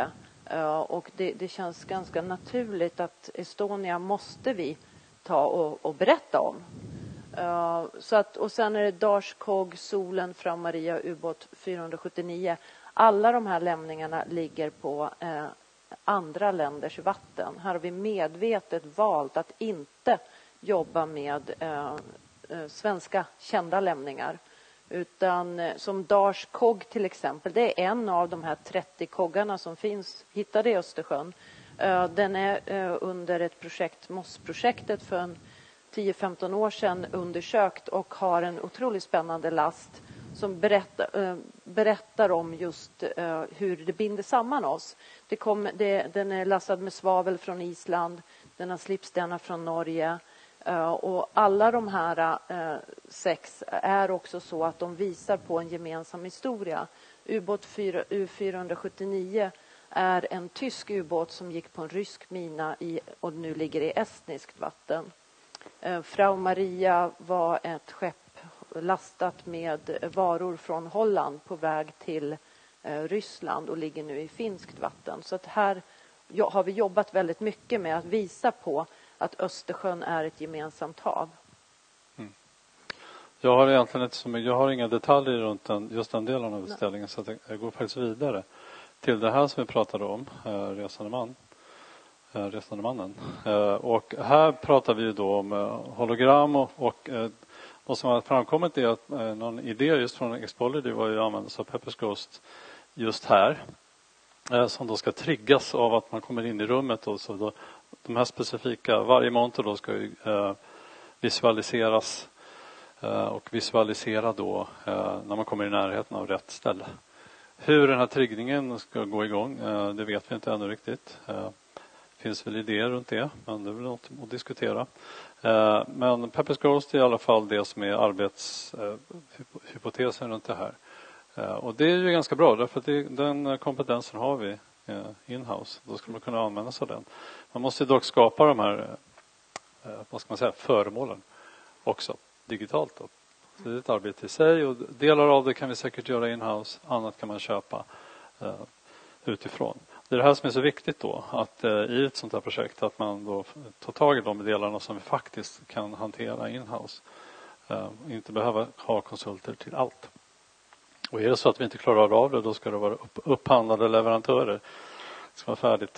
Och det känns ganska naturligt att Estonia måste vi ta och berätta om. Så att, och sen är det Darskog, Solen, Frau Maria, ubåt 479. Alla de här lämningarna ligger på andra länders vatten. Här har vi medvetet valt att inte jobba med svenska kända lämningar. Utan som Darskog till exempel, det är en av de här 30 koggarna som finns hittade i Östersjön. Den är under ett projekt, MOSS-projektet, för en 10-15 år sedan undersökt och har en otroligt spännande last som berättar om just hur det binder samman oss. Den är lastad med svavel från Island, den har slipstenar från Norge. Och alla de här 6 är också så att de visar på en gemensam historia. Ubåt U479 är en tysk ubåt som gick på en rysk mina och nu ligger i estniskt vatten. Frau Maria var ett skepp lastat med varor från Holland på väg till Ryssland och ligger nu i finskt vatten. Så att här har vi jobbat väldigt mycket med att visa på att Östersjön är ett gemensamt hav. Jag har egentligen inte så mycket, jag har inga detaljer runt just den delen av utställningen. Så att jag går faktiskt vidare till det här som vi pratade om, resande mannen. Och här pratar vi ju då om hologram och vad som har framkommit är att någon idé just från Explorer var ju att använda sig av Pepper's Ghost just här. Som då ska triggas av att man kommer in i rummet. Och så då, de här specifika, varje monter då ska ju visualiseras och visualisera då när man kommer i närheten av rätt ställe. Hur den här triggningen ska gå igång, det vet vi inte ännu riktigt. Det finns väl idéer runt det, men det är väl något att diskutera. Men Pepper's Ghost är i alla fall det som är arbetshypotesen runt det här. Och det är ju ganska bra, därför att den kompetensen har vi in-house. Då skulle man kunna använda sig av den. Man måste dock skapa de här föremålen också digitalt då. Så det är ett arbete i sig och delar av det kan vi säkert göra in-house, annat kan man köpa utifrån. Det är det här som är så viktigt då, att i ett sånt här projekt att man då tar tag i de delarna som vi faktiskt kan hantera in-house. Inte behöva ha konsulter till allt. Och är det så att vi inte klarar av det, då ska det vara upphandlade leverantörer. Det ska vara färdigt.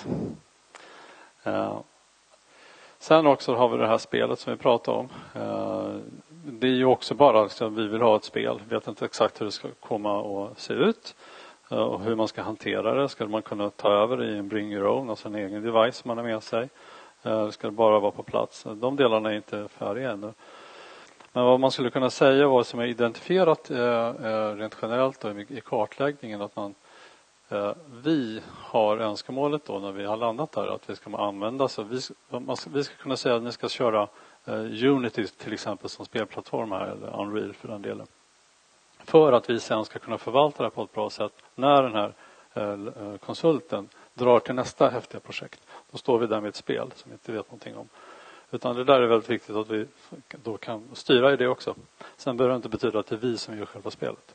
Sen också har vi det här spelet som vi pratade om. Det är ju också bara att vi vill ha ett spel. Vi vet inte exakt hur det ska komma och se ut. Och hur man ska hantera det. Ska man kunna ta över i en bring your own, alltså en egen device man har med sig. Ska det bara vara på plats. De delarna är inte färdiga ännu. Men vad man skulle kunna säga, vad som är identifierat rent generellt då, i kartläggningen, att vi har önskemålet då när vi har landat där att vi ska använda så vi ska kunna säga att ni ska köra Unity till exempel som spelplattform här, eller Unreal för den delen. För att vi sen ska kunna förvalta det på ett bra sätt när den här konsulten drar till nästa häftiga projekt. Då står vi där med ett spel som vi inte vet någonting om. Utan det där är väldigt viktigt att vi då kan styra i det också. Sen behöver det inte betyda att det är vi som gör själva spelet.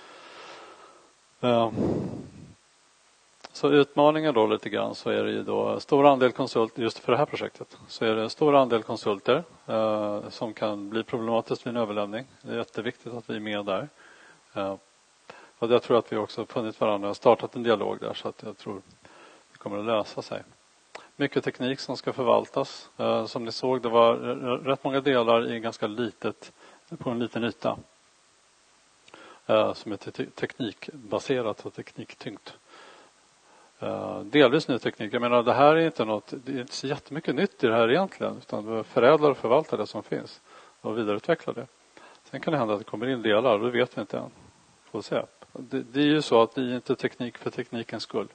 Så utmaningen då lite grann, så är det ju då stor andel konsulter, just för det här projektet. Så är det en stor andel konsulter som kan bli problematiskt vid en överlämning. Det är jätteviktigt att vi är med där. Och jag tror att vi också har funnit varandra och startat en dialog där, så att jag tror det kommer att lösa sig. Mycket teknik som ska förvaltas. Som ni såg, det var rätt många delar i ganska litet, på en liten yta. Som är teknikbaserat och tekniktyngt. Delvis ny teknik. Jag menar, det här är inte något, det är inte så jättemycket nytt i det här egentligen. Utan vi förädlar och förvaltar det som finns. Och vidareutvecklar det. Sen kan det hända att det kommer in delar, och det vet vi inte än. Får se. Det är ju så att det är inte teknik för teknikens skull.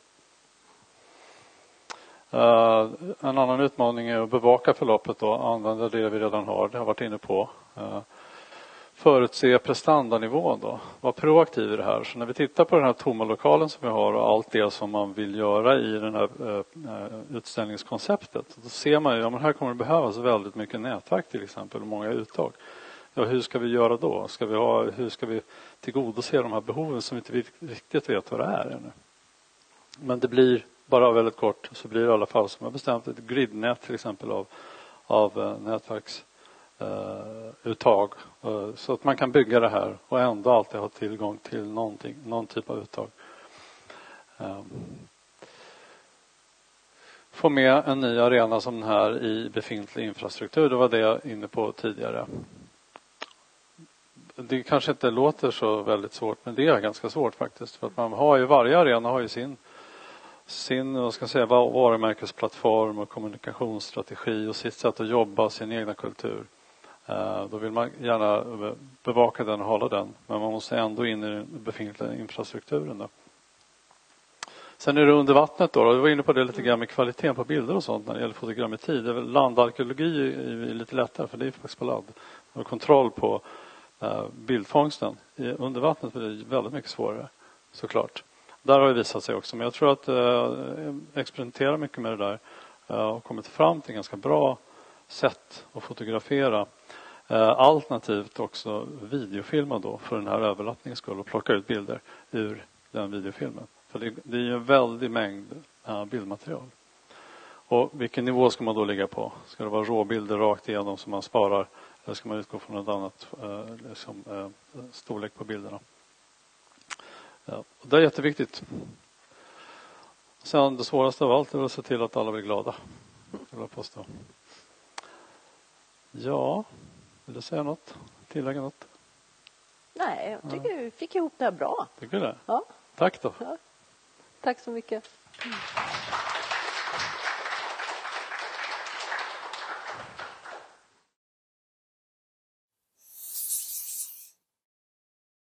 En annan utmaning är att bevaka förloppet och använda det vi redan har. Det har varit inne på. Förutse prestandanivån då. Var proaktiv i det här. Så när vi tittar på den här tomma lokalen som vi har och allt det som man vill göra i den här utställningskonceptet. Då ser man ju, ja men här kommer det behövas väldigt mycket nätverk till exempel och många uttag. Ja, hur ska vi göra då? Hur ska vi tillgodose de här behoven som inte vi riktigt vet vad det är ännu? Men det blir bara väldigt kort så blir det i alla fall som jag bestämt ett gridnät till exempel av nätverksuttag. Så att man kan bygga det här och ändå alltid ha tillgång till någon typ av uttag. Få med en ny arena som den här i befintlig infrastruktur. Det var det jag inne på tidigare. Det kanske inte låter så väldigt svårt, men det är ganska svårt faktiskt. För att man har ju, varje arena har ju sin vad ska jag säga, varumärkesplattform och kommunikationsstrategi och sitt sätt att jobba, sin egna kultur. Då vill man gärna bevaka den och hålla den. Men man måste ändå in i den befintliga infrastrukturen då. Sen är det under vattnet då. Jag var inne på det lite grann med kvaliteten på bilder och sånt när det gäller fotogrammetri. Det är väl landarkeologi är lite lättare för det är faktiskt på land. Och kontroll på bildfångsten under vattnet är det väldigt mycket svårare såklart. Där har det visat sig också. Men jag tror att experimentera mycket med det där och kommit fram till en ganska bra sätt att fotografera. Alternativt också videofilma då för den här överlappningens skull och plocka ut bilder ur den videofilmen. För det är ju en väldig mängd bildmaterial. Och vilken nivå ska man då ligga på? Ska det vara råbilder rakt igenom som man sparar? Eller ska man utgå från något annat storlek på bilderna? Ja, och det är jätteviktigt. Sen det svåraste av allt är att se till att alla blir glada. Jag vill påstå. Ja, vill du säga något? Tillägga något? Nej, jag tycker vi fick ihop det här bra. Tycker du det? Ja. Tack då. Ja. Tack så mycket.